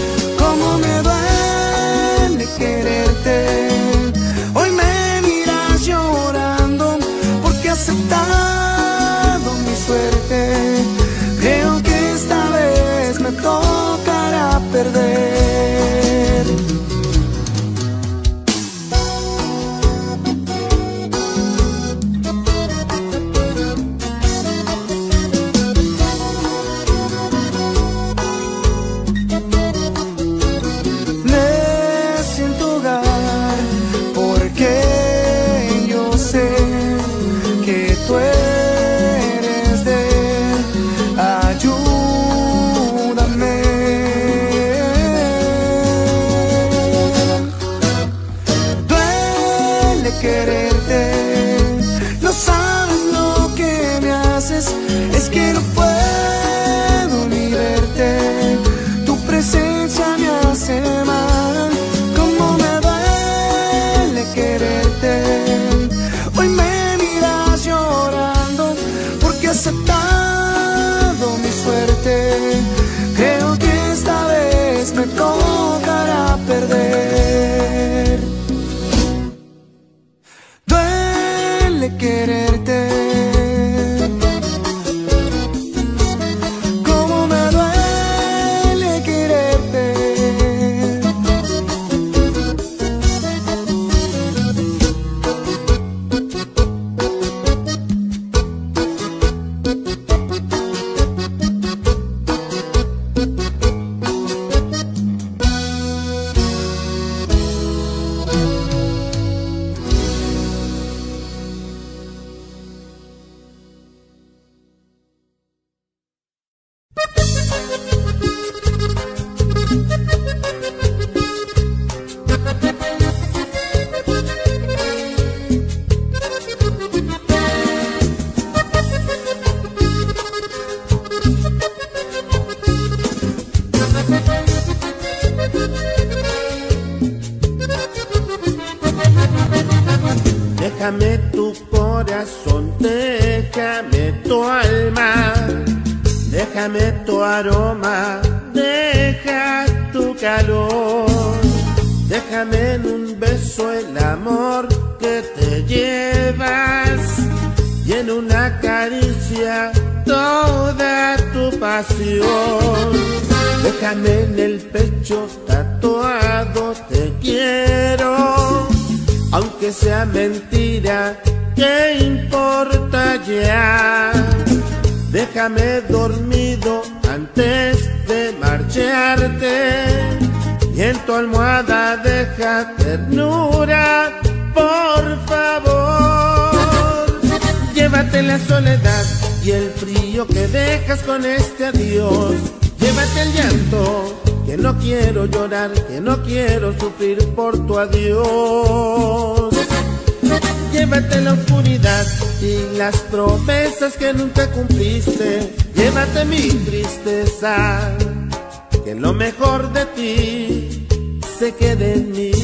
E: Déjame tu corazón, déjame tu alma, déjame tu aroma, deja tu calor. Déjame en un beso el amor que te llevas y en una caricia toda tu pasión. Déjame en el pecho tatuado te quiero, aunque sea mentira, ¿qué importa ya? Déjame dormido antes de marcharte y en tu almohada deja ternura, por favor. Llévate la soledad y el frío que dejas con este adiós. Llévate el llanto, que no quiero llorar, que no quiero sufrir por tu adiós. Llévate la oscuridad y las promesas que nunca cumpliste. Llévate mi tristeza, que lo mejor de ti se quede en mí.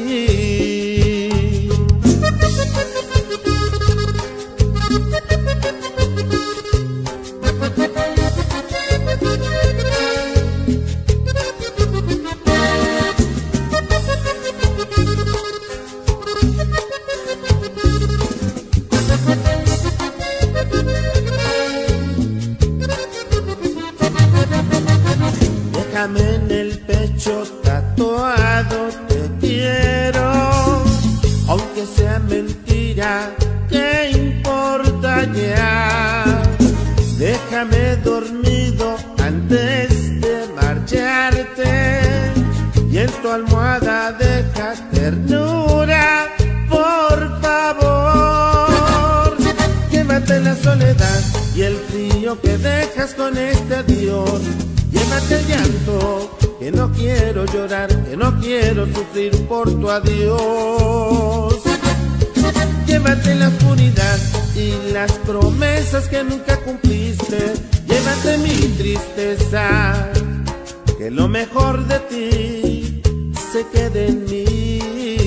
E: Déjame en el pecho tatuado te quiero, aunque sea mentira, ¿qué importa ya? Déjame dormido antes de marcharte y en tu almohada deja ternura, por favor. Llévate la soledad y el frío que dejas con este adiós. Llévate el llanto, que no quiero llorar, que no quiero sufrir por tu adiós. Llévate la oscuridad y las promesas que nunca cumpliste. Llévate mi tristeza, que lo mejor de ti se quede en mí.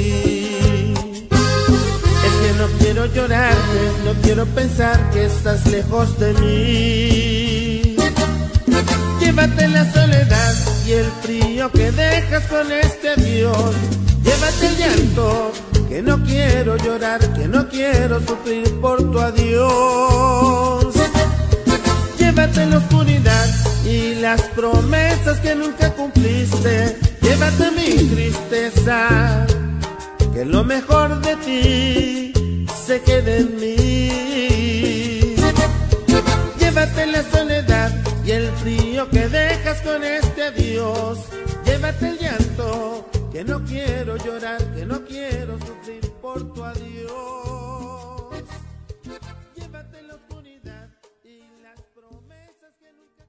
E: Es que no quiero llorarte, no quiero pensar que estás lejos de mí. Llévate la soledad y el frío que dejas con este adiós. Llévate el llanto, que no quiero llorar, que no quiero sufrir por tu adiós. Llévate la oscuridad y las promesas que nunca cumpliste. Llévate mi tristeza, que lo mejor de ti se quede en mí. Llévate la soledad y el frío que dejas con este adiós. Llévate el llanto, que no quiero llorar, que no quiero sufrir por tu adiós. Llévate la oscuridad y las promesas que nunca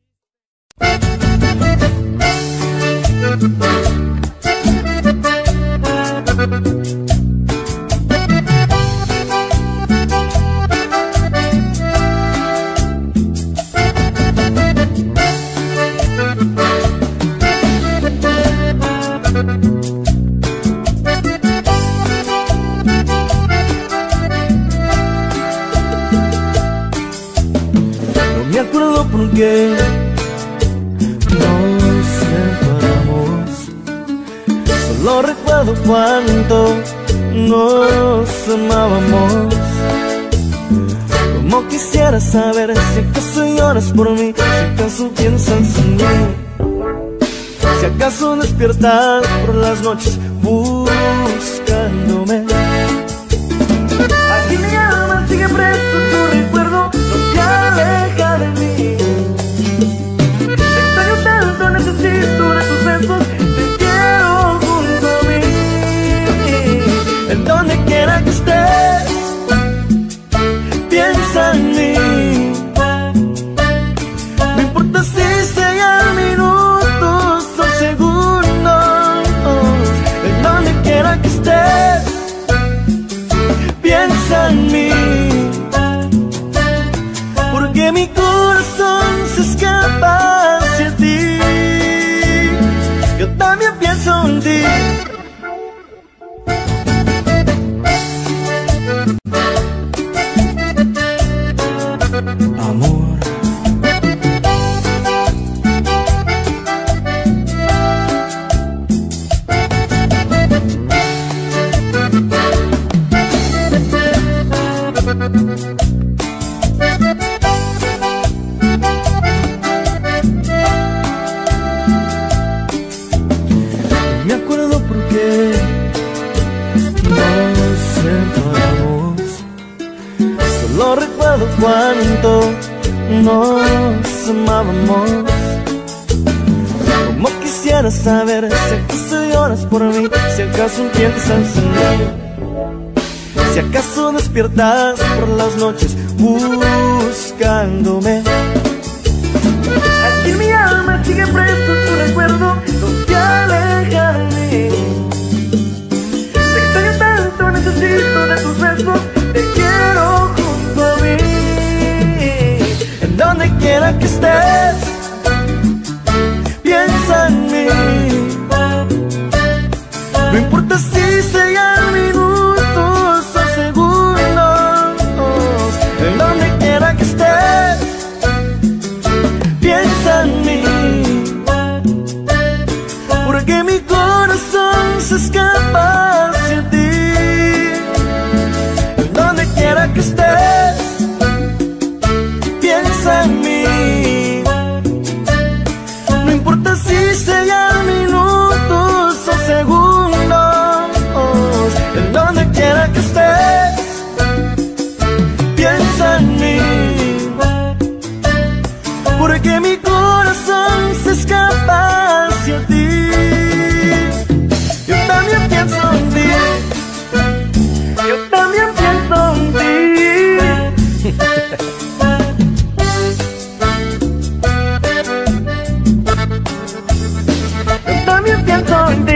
E: cumpliste.
J: Me acuerdo por qué nos separamos. Solo recuerdo cuánto nos amábamos. Como quisiera saber si acaso lloras por mí, si acaso piensas en mí, si acaso despiertas por las noches buscándome. Aquí me llaman, sigue presto tu recuerdo, no te aleja de mí. Te extraño tanto, necesito de tus besos, te quiero junto a mí. En donde quiera que estés, piensa en mí. No importa si sean minutos o segundos. En donde quiera que estés, piensa en mí.
M: nos amábamos. Como quisiera saber si acaso lloras por mí, si acaso piensas en mí, si acaso despiertas por las noches buscándome.
J: Aquí mi alma sigue preso tu recuerdo, no te aleja de mí. Te extraño tanto, necesito de tus besos, te quiero junto a mí.
M: En donde quiera que estés, piensa en mí. No importa si sean minutos o segundos. En donde quiera que estés, piensa en mí. Porque mi corazón se escapa hacia ti. En donde quiera que estés, piensa en mí. No importa si sean minutos o segundos. En donde quiera que estés, piensa en mí. Porque mi corazón se escapa hacia ti. Yo también pienso en ti.
J: Yo también pienso en ti. Yo también pienso en ti.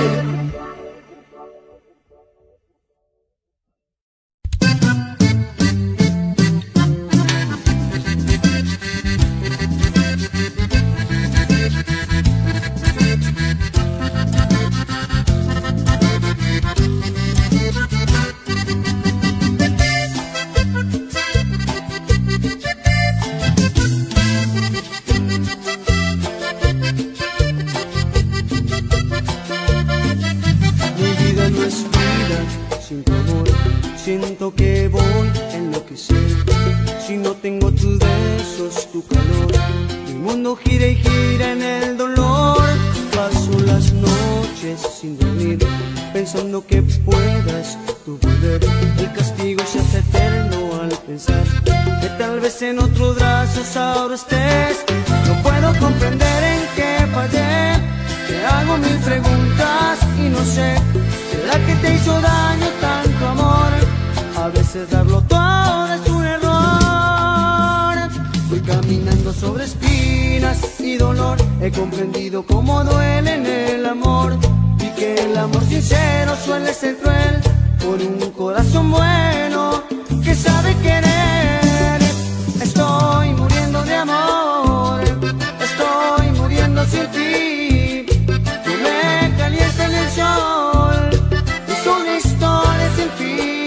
M: Siento que voy a enloquecer si no tengo tus besos, tu calor. Mi mundo gira y gira en el dolor. Paso las noches sin dormir, pensando que puedas tú volver. El castigo se hace eterno al pensar que tal vez en otros brazos ahora estés. No puedo comprender en qué fallé. Te hago mil preguntas y no sé. ¿Será que te hizo daño tanto amor? A veces darlo todo es un error. Voy caminando sobre espinas y dolor. He comprendido cómo duele en el amor y que el amor sincero suele ser cruel por un corazón bueno que sabe querer. Estoy muriendo de amor, estoy muriendo sin ti. Tú me calientas en el sol, es una historia sin fin.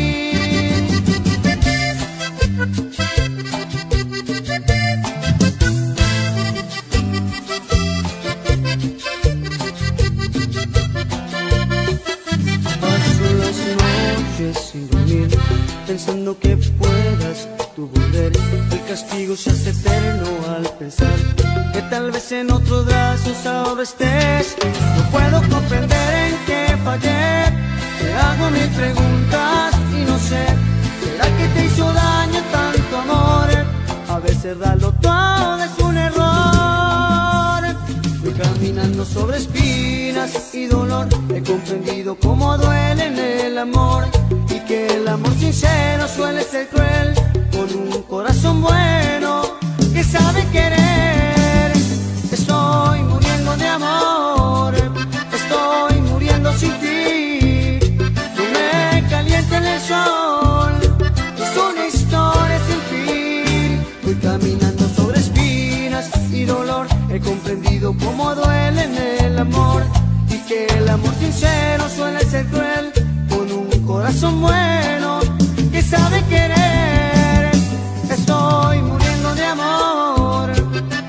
M: Sin dormir, pensando que puedas tú volver. El castigo se hace eterno al pensar que tal vez en otros brazos ahora estés. No puedo comprender en qué fallé. Te hago mil preguntas y no sé. ¿Será que te hizo daño tanto amor? A veces darlo todo es un error. Voy caminando sobre espinas y dolor. He comprendido cómo duele en el amor y que el amor sincero suele ser cruel con un corazón bueno que sabe querer. Estoy muriendo de amor, estoy muriendo sin ti. Tú me calientas en el sol, es una historia sin fin. Voy caminando sobre espinas y dolor. He comprendido cómo duele en el amor y que el amor sincero suele ser cruel con un corazón bueno que sabe querer. Estoy muriendo de amor,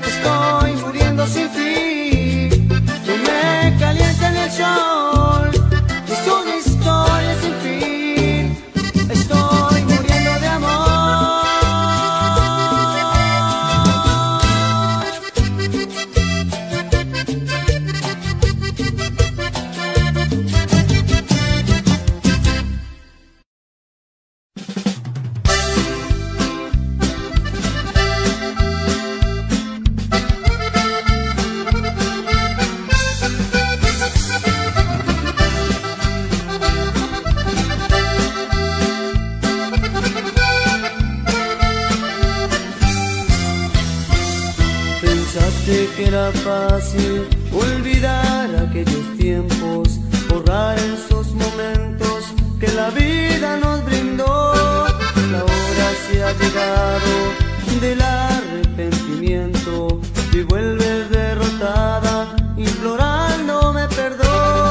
M: Pensaste que era fácil olvidar aquellos tiempos, borrar esos momentos que la vida nos brindó. La hora se ha llegado del arrepentimiento y vuelves derrotada implorándome perdón.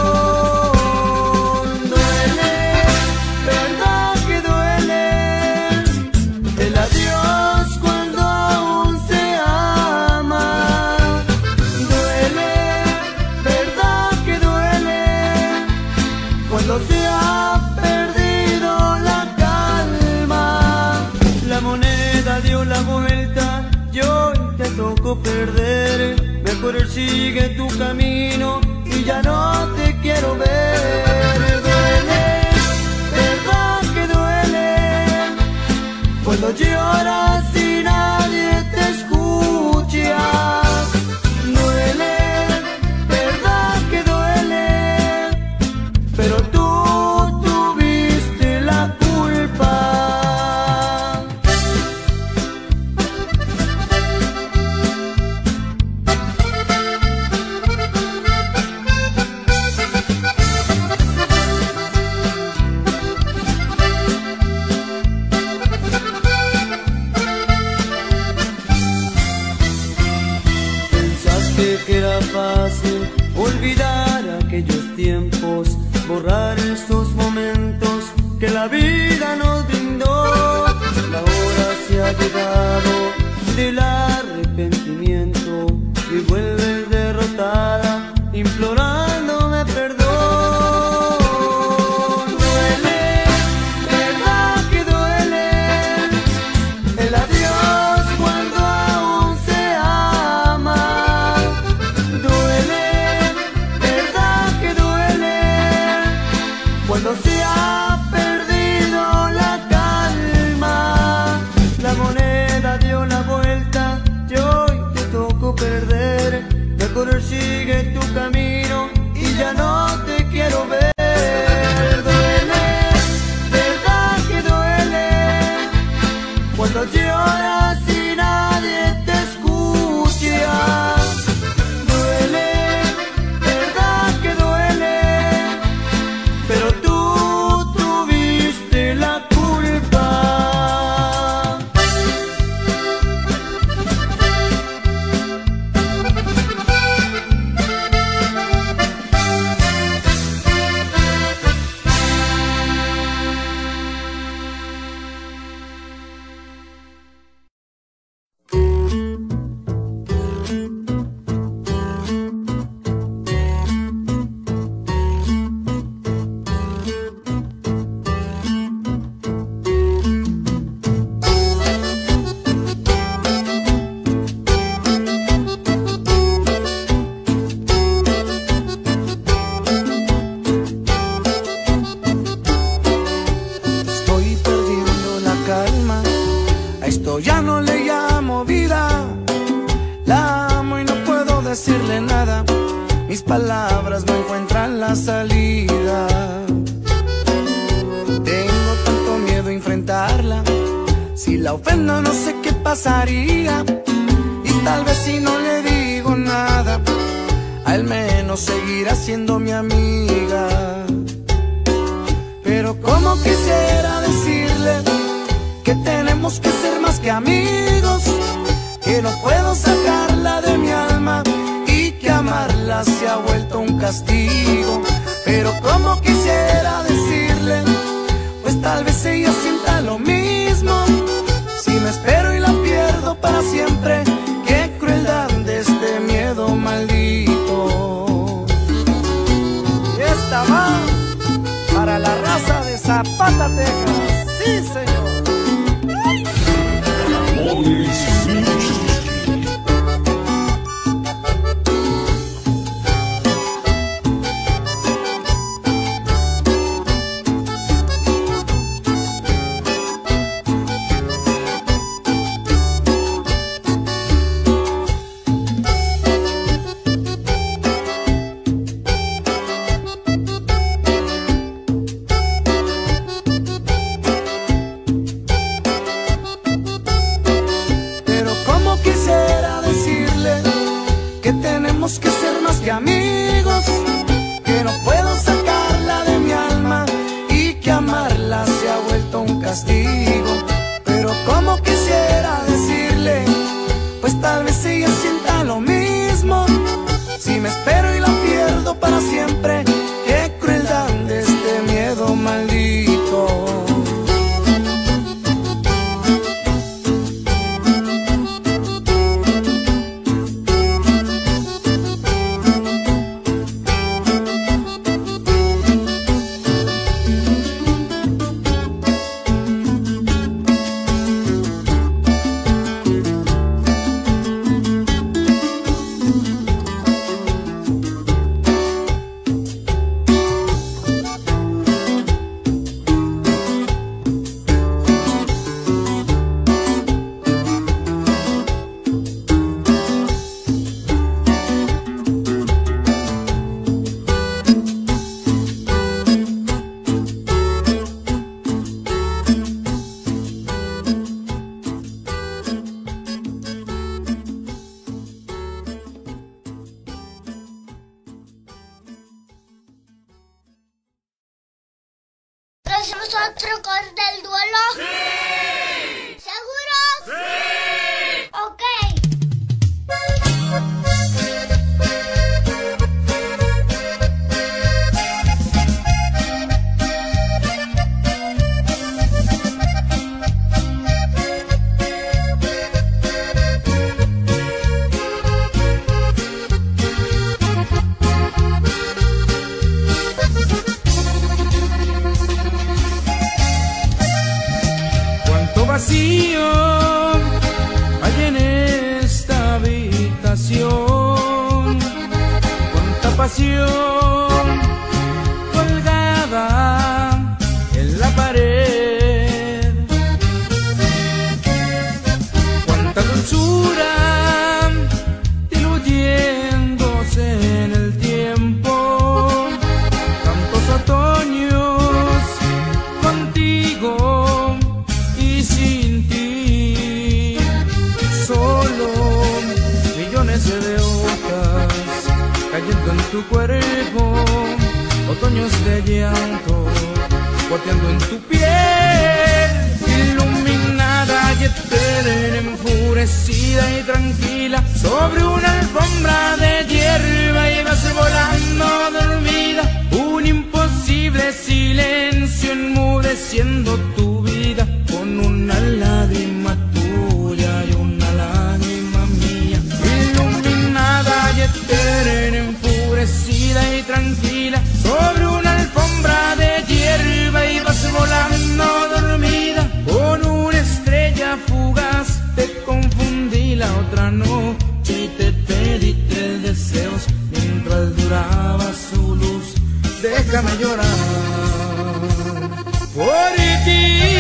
M: Duele, verdad que duele el adiós cuando aún se ama. Duele, verdad que duele cuando se ha perdido la calma. La moneda dio la vuelta y hoy te tocó perder. Mejor sigue tu camino y ya no te quiero ver. Duele, verdad que duele cuando lloras y nadie te escucha. Duele, verdad que duele, pero tú tuviste la culpa. Que era fácil olvidar aquellos tiempos, borrar esos momentos que la vida nos brindó. La hora se ha llegado del arrepentimiento y vuelves derrotada implorándome perdón. Duele, verdad que duele el adiós cuando aún se ama. Cuando se ha perdido la calma, la moneda dio la vuelta y hoy te tocó perder. Mejor sigue tu camino y ya no te quiero ver. Duele, verdad que duele cuando lloras y nadie te escucha. Duele, verdad que duele, pero tú tuviste la culpa.
F: Ya no le llamo vida, la amo y no puedo decirle nada. Mis palabras no encuentran la salida. Tengo tanto miedo a enfrentarla. Si la ofendo no sé qué pasaría. Y tal vez si no le digo nada, al menos seguirá siendo mi amiga. Pero como quisiera decirle que tenemos que ser más que amigos, que no puedo sacarla de mi alma y que amarla se ha vuelto un castigo. Pero como quisiera decirle, pues tal vez ella sienta lo mismo. Si me espero y la pierdo para siempre, qué crueldad de este miedo maldito. Y esta va para la raza de Zapata, Texas. Sí, señor. tenemos que ser más que amigos, que no puedo sacarla de mi alma y que amarla se ha vuelto un castigo. Pero como quisiera decirle, pues tal vez ella sienta lo mismo. Si me espero y la pierdo para siempre, qué crueldad de este miedo maldito.
N: ¿Hacemos otro corte del duelo? ¡Sí! ¿Seguros? ¡Sí! Ok.
K: Vacío hay en esta habitación, cuánta pasión colgada en la pared, cuánta dulzura diluyéndose en el tiempo, tantos otoños contigo y sin ti, solo millones de hojas cayendo en tu cuerpo, otoños de llanto goteando en tu piel, iluminada y eterna, enfurecida y tranquila, sobre una alfombra de hierba ibas volando dormida, un imposible silencio enmudeciendo tu vida, con una lágrima tuya y una lágrima mía, iluminada y eterna, enfurecida y tranquila, sobre una alfombra de hierba ibas volando dormida, con una estrella fugaz te confundí la otra noche y te pedí tres deseos mientras duraba su luz. Déjame llorar por ti.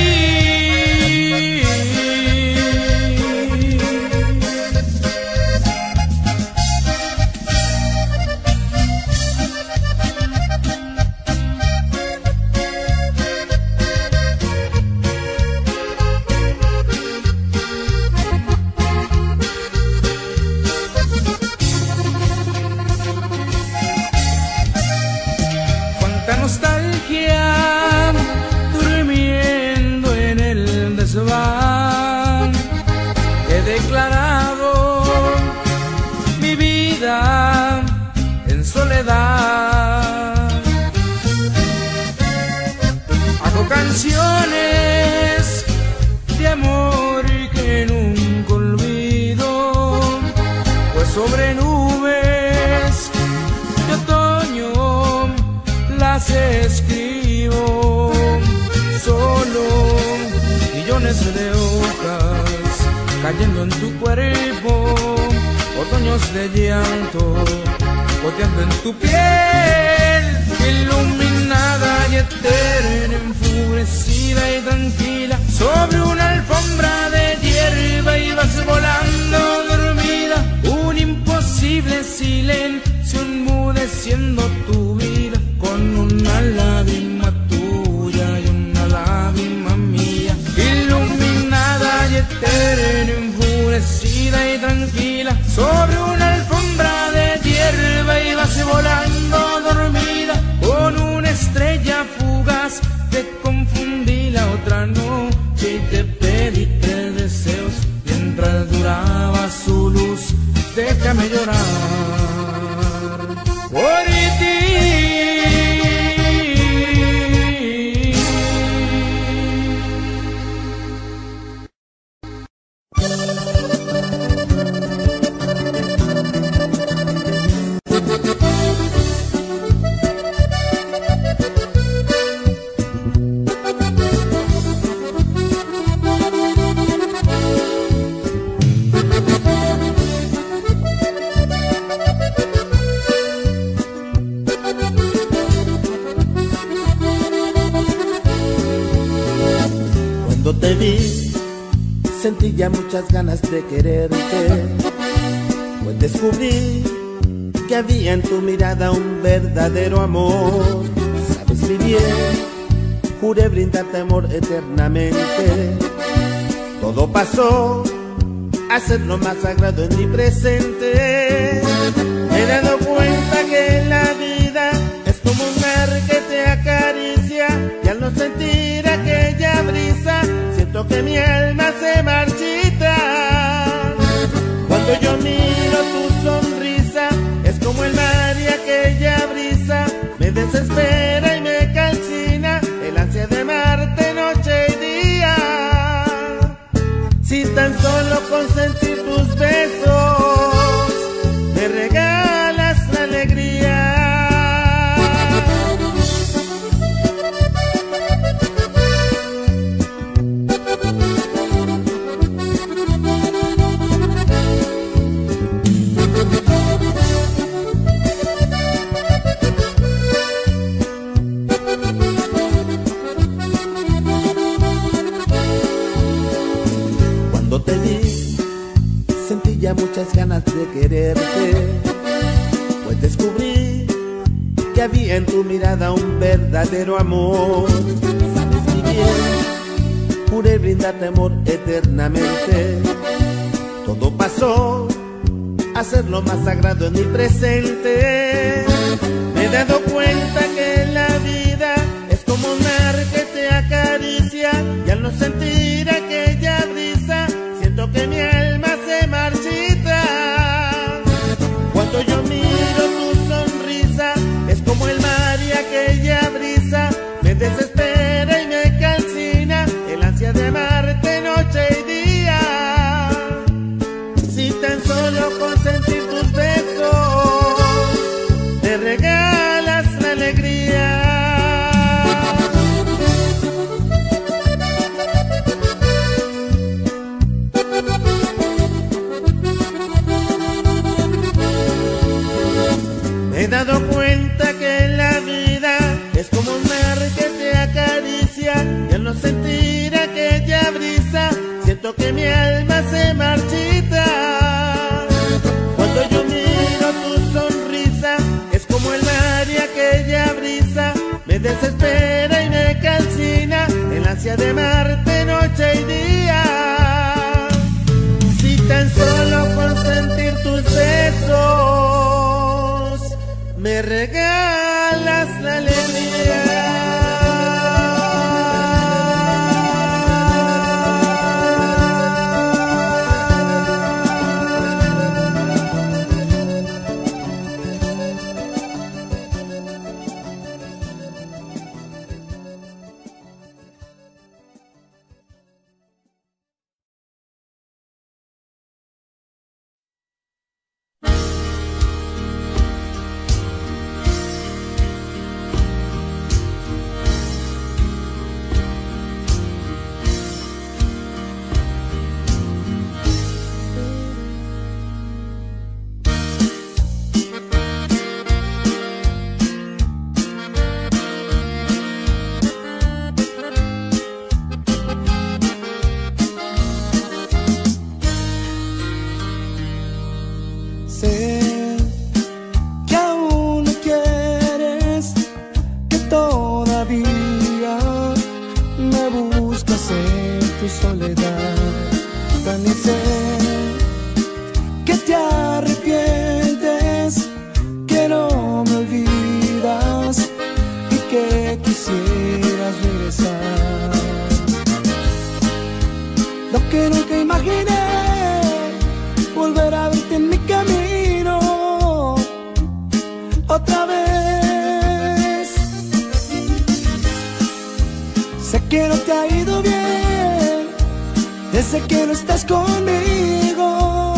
K: Cuánta nostalgia durmiendo en el desván, he declarado mi vida en soledad, hago canciones de amor que nunca olvido, pues sobre nubes de otoño las escribo, solo millones de hojas cayendo en tu cuerpo, otoños de llanto goteando en tu piel, iluminada y eterna, enfurecida y tranquila, sobre una alfombra de hierba ibas volando dormida, un imposible silencio enmudeciendo tu vida, con una lágrima tuya y una lágrima mía, iluminada y eterna, enfurecida y tranquila, sobre una alfombra de hierba déjame llorar por ti.
E: Te vi, sentí ya muchas ganas de quererte, pues descubrí que había en tu mirada un verdadero amor. Sabes mi bien, juré brindarte amor eternamente. Todo pasó a ser lo más sagrado en mi presente. Me he dado cuenta que la vida es como un mar que te acaricia, y al no sentir aquella brisa siento que mi alma se marchita. Cuando yo miro tu sonrisa es como el mar y aquella brisa me desespera y me calcina el ansia de amarte noche y día. Si tan solo con sentir tus besos me regalas la alegría. Te vi, sentí ya muchas ganas de quererte, pues descubrí que había en tu mirada un verdadero amor. Sabes mi bien, juré brindarte amor eternamente. Todo pasó a ser lo más sagrado en mi presente. Me he dado cuenta que la vida es como un mar que te acaricia, y al no sentir aquella brisa siento que mi alma se marchita. Cuando yo miro tu sonrisa es como el mar y aquella brisa me desespera y me calcina el ansia de amarte noche y día. Si tan solo con sentir tus besos te regalas la alegría. Me he dado cuenta que la vida es como un mar que te acaricia, y al no sentir aquella brisa siento que mi alma se marchita. Cuando yo miro tu sonrisa es como el mar y aquella brisa me desespera y me calcina el ansia de amarte noche y día. Si tan solo por sentir tus besos me regalas la alegría.
O: Lo que nunca imaginé, volver a verte en mi camino.
F: desde que no estás conmigo,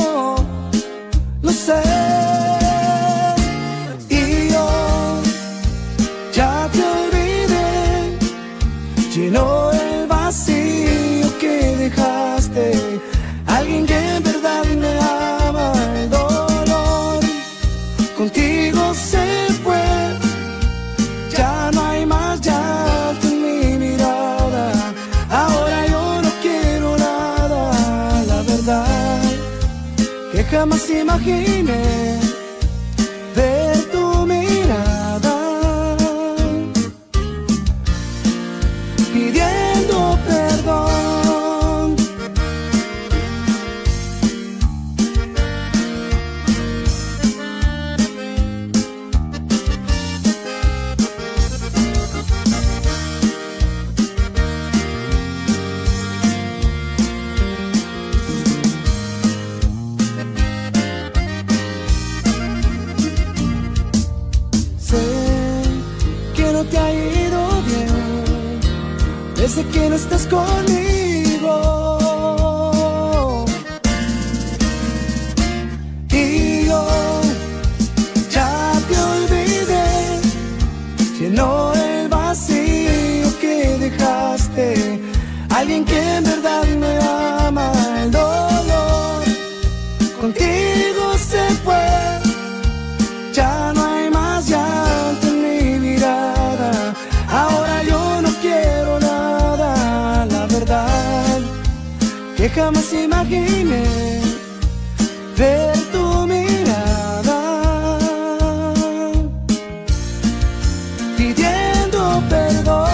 F: lo sé. Y yo ya te olvidé, llenó el vacío que dejaste. Alguien que en verdad me ama, el dolor contigo se fue. Ya no hay más llanto en mi mirada, ahora yo no quiero nada. La verdad que jamás imaginé ver tu mirada pidiendo perdón. Te ha ido bien desde que no estás conmigo, y yo ya te olvidé, llenó el vacío que dejaste. Alguien que en verdad me ama, el dolor contigo se fue. Ya no hay más llanto en mi mirada, ahora yo no quiero nada. La verdad que jamás imaginé ver tu mirada pidiendo perdón.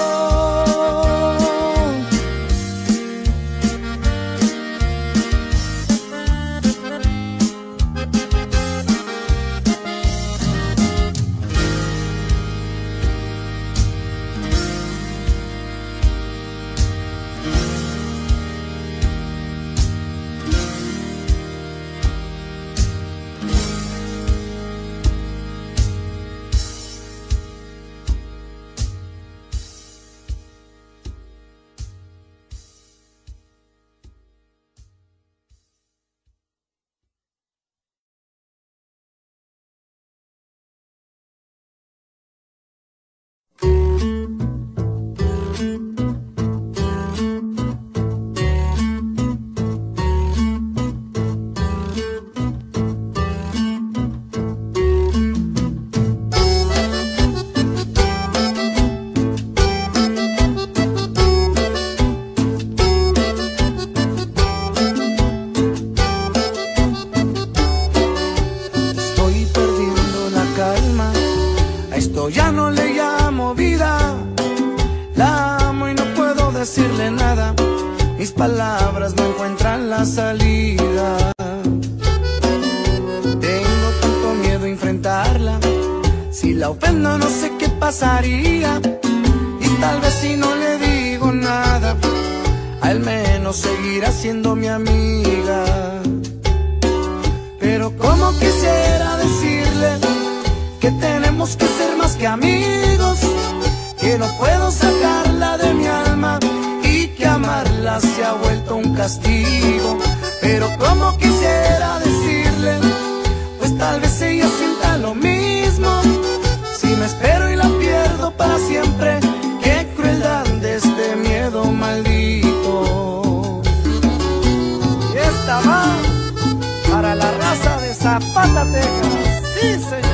F: Ya no le llamo vida, la amo y no puedo decirle nada. Mis palabras no encuentran la salida. Tengo tanto miedo a enfrentarla. Si la ofendo no sé qué pasaría. Y tal vez si no le digo nada, al menos seguirá siendo mi amiga. Pero como quisiera decirle que tenemos que ser más que amigos, que no puedo sacarla de mi alma y que amarla se ha vuelto un castigo. Pero como quisiera decirle, pues tal vez ella sienta lo mismo. Si me espero y la pierdo para siempre, qué crueldad de este miedo maldito. Y esta va para la raza de Zapata, Texas. Sí, señor.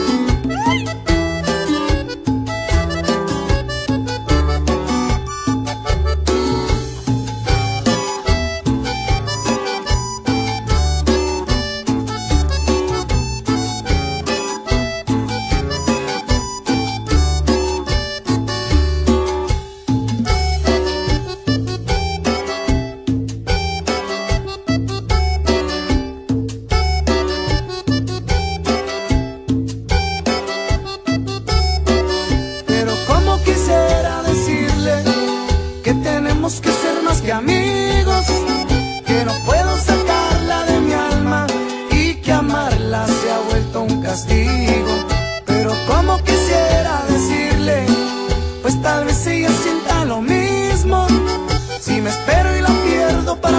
F: Que ser más que amigos, que no puedo sacarla de mi alma y que amarla se ha vuelto un castigo. Pero como quisiera decirle, pues tal vez ella sienta lo mismo. Si me espero y la pierdo para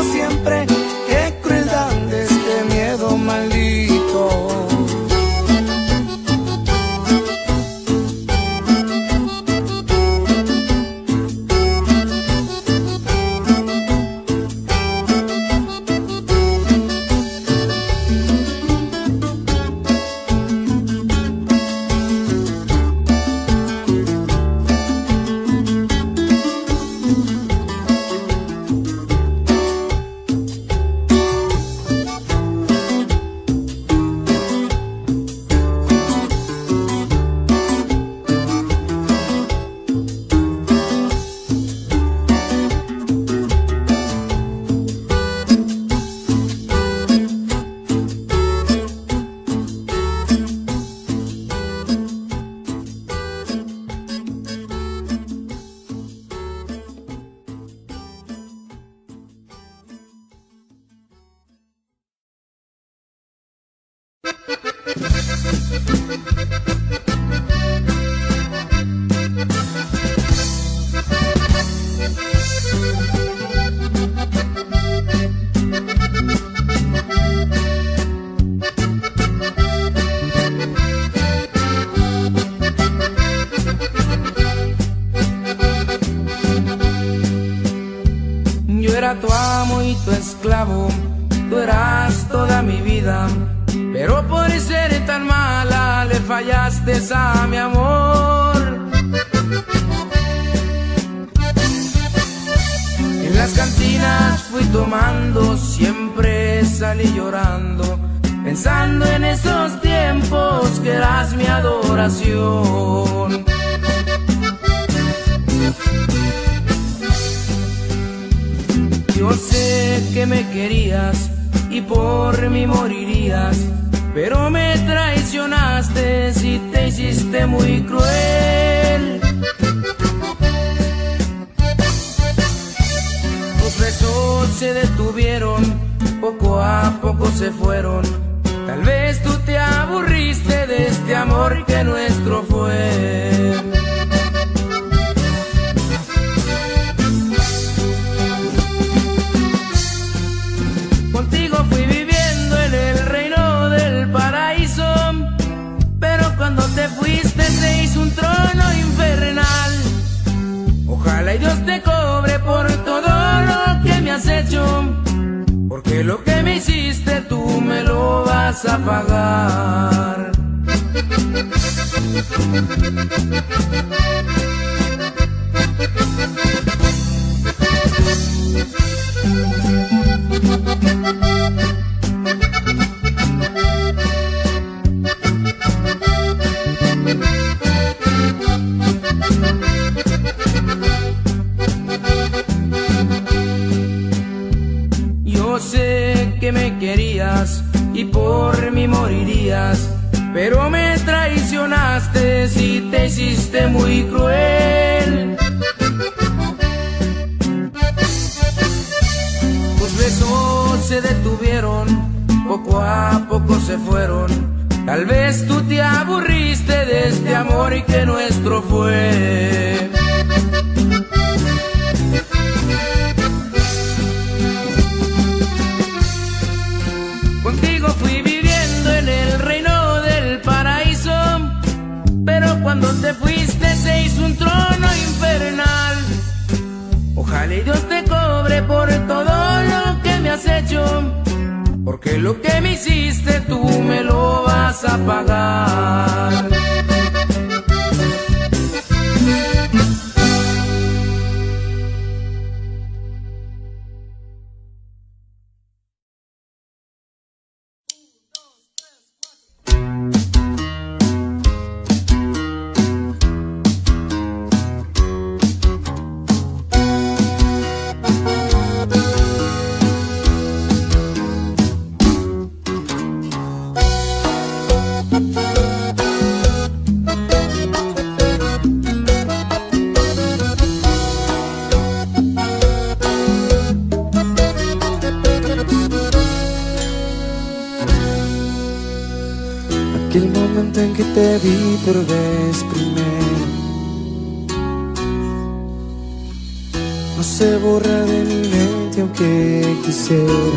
K: Yo era tu amo y tu esclavo, tú eras toda mi vida, pero por ser tan mala le fallaste a mi amor. En las cantinas fui tomando, siempre salí llorando, pensando en esos tiempos que eras mi adoración. Yo sé que me querías y por mí morirías, pero me traicionaste y te hiciste muy cruel. Tus besos se detuvieron, poco a poco se fueron. Tal vez tú te aburriste de este amor que nuestro fue. Contigo fui viviendo en el reino del paraíso, pero cuando te fuiste se hizo un trono infernal. Ojalá y Dios te cobre por todo lo que me has hecho, porque lo que me hiciste tú me lo vas a pagar. Yo sé que me querías y por mí morirías, pero me traicionaste y te hiciste muy cruel. Tus besos se detuvieron, poco a poco se fueron. Tal vez tú te aburriste de este amor y que nuestro fue. Contigo fui viviendo en el reino del paraíso, pero cuando te fuiste se hizo un trono infernal. Ojalá y Dios te cobre por todo lo que me has hecho, porque lo que me hiciste tú me lo vas a pagar.
O: Aquel momento en que te vi por vez primera no se borra de mi mente aunque quisiera.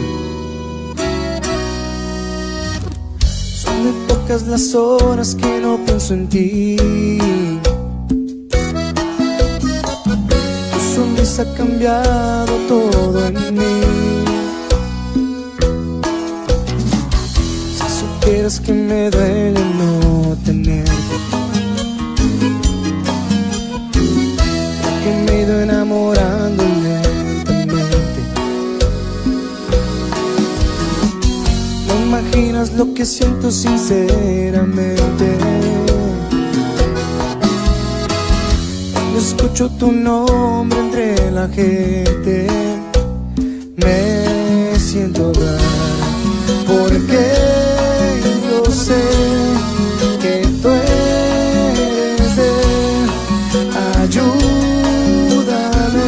O: Son muy pocas las horas que no pienso en ti. Tu sonrisa ha cambiado todo en mí. Quieres que me duele no tenerte, que me he ido enamorando lentamente. No imaginas lo que siento sinceramente cuando escucho tu nombre entre la gente. Me siento rara porque sé que tú eres él. Ayúdame.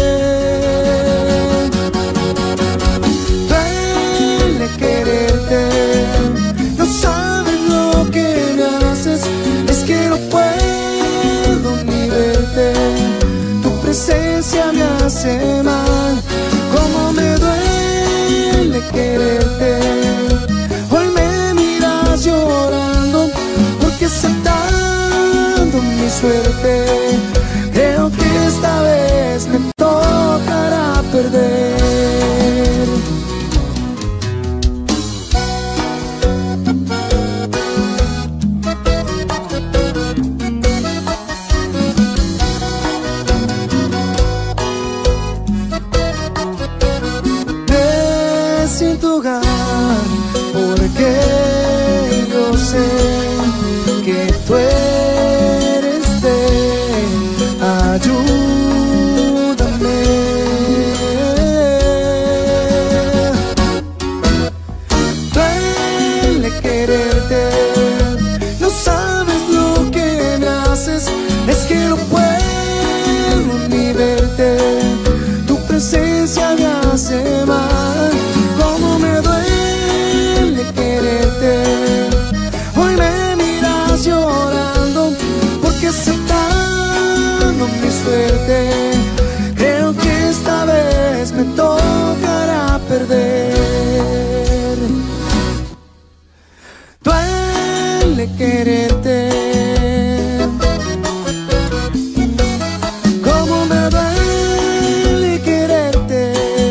O: Duele quererte de quererte. Cómo me duele quererte.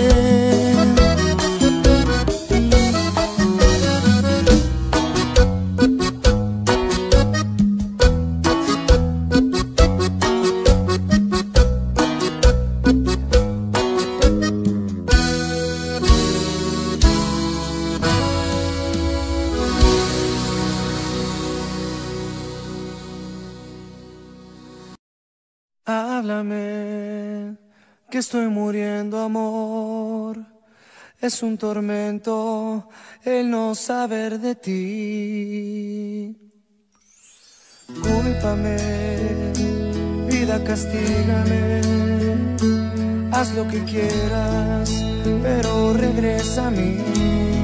O: Háblame, que estoy muriendo, amor. Es un tormento el no saber de ti. Cúlpame, vida, castígame. Haz lo que quieras, pero regresa a mí.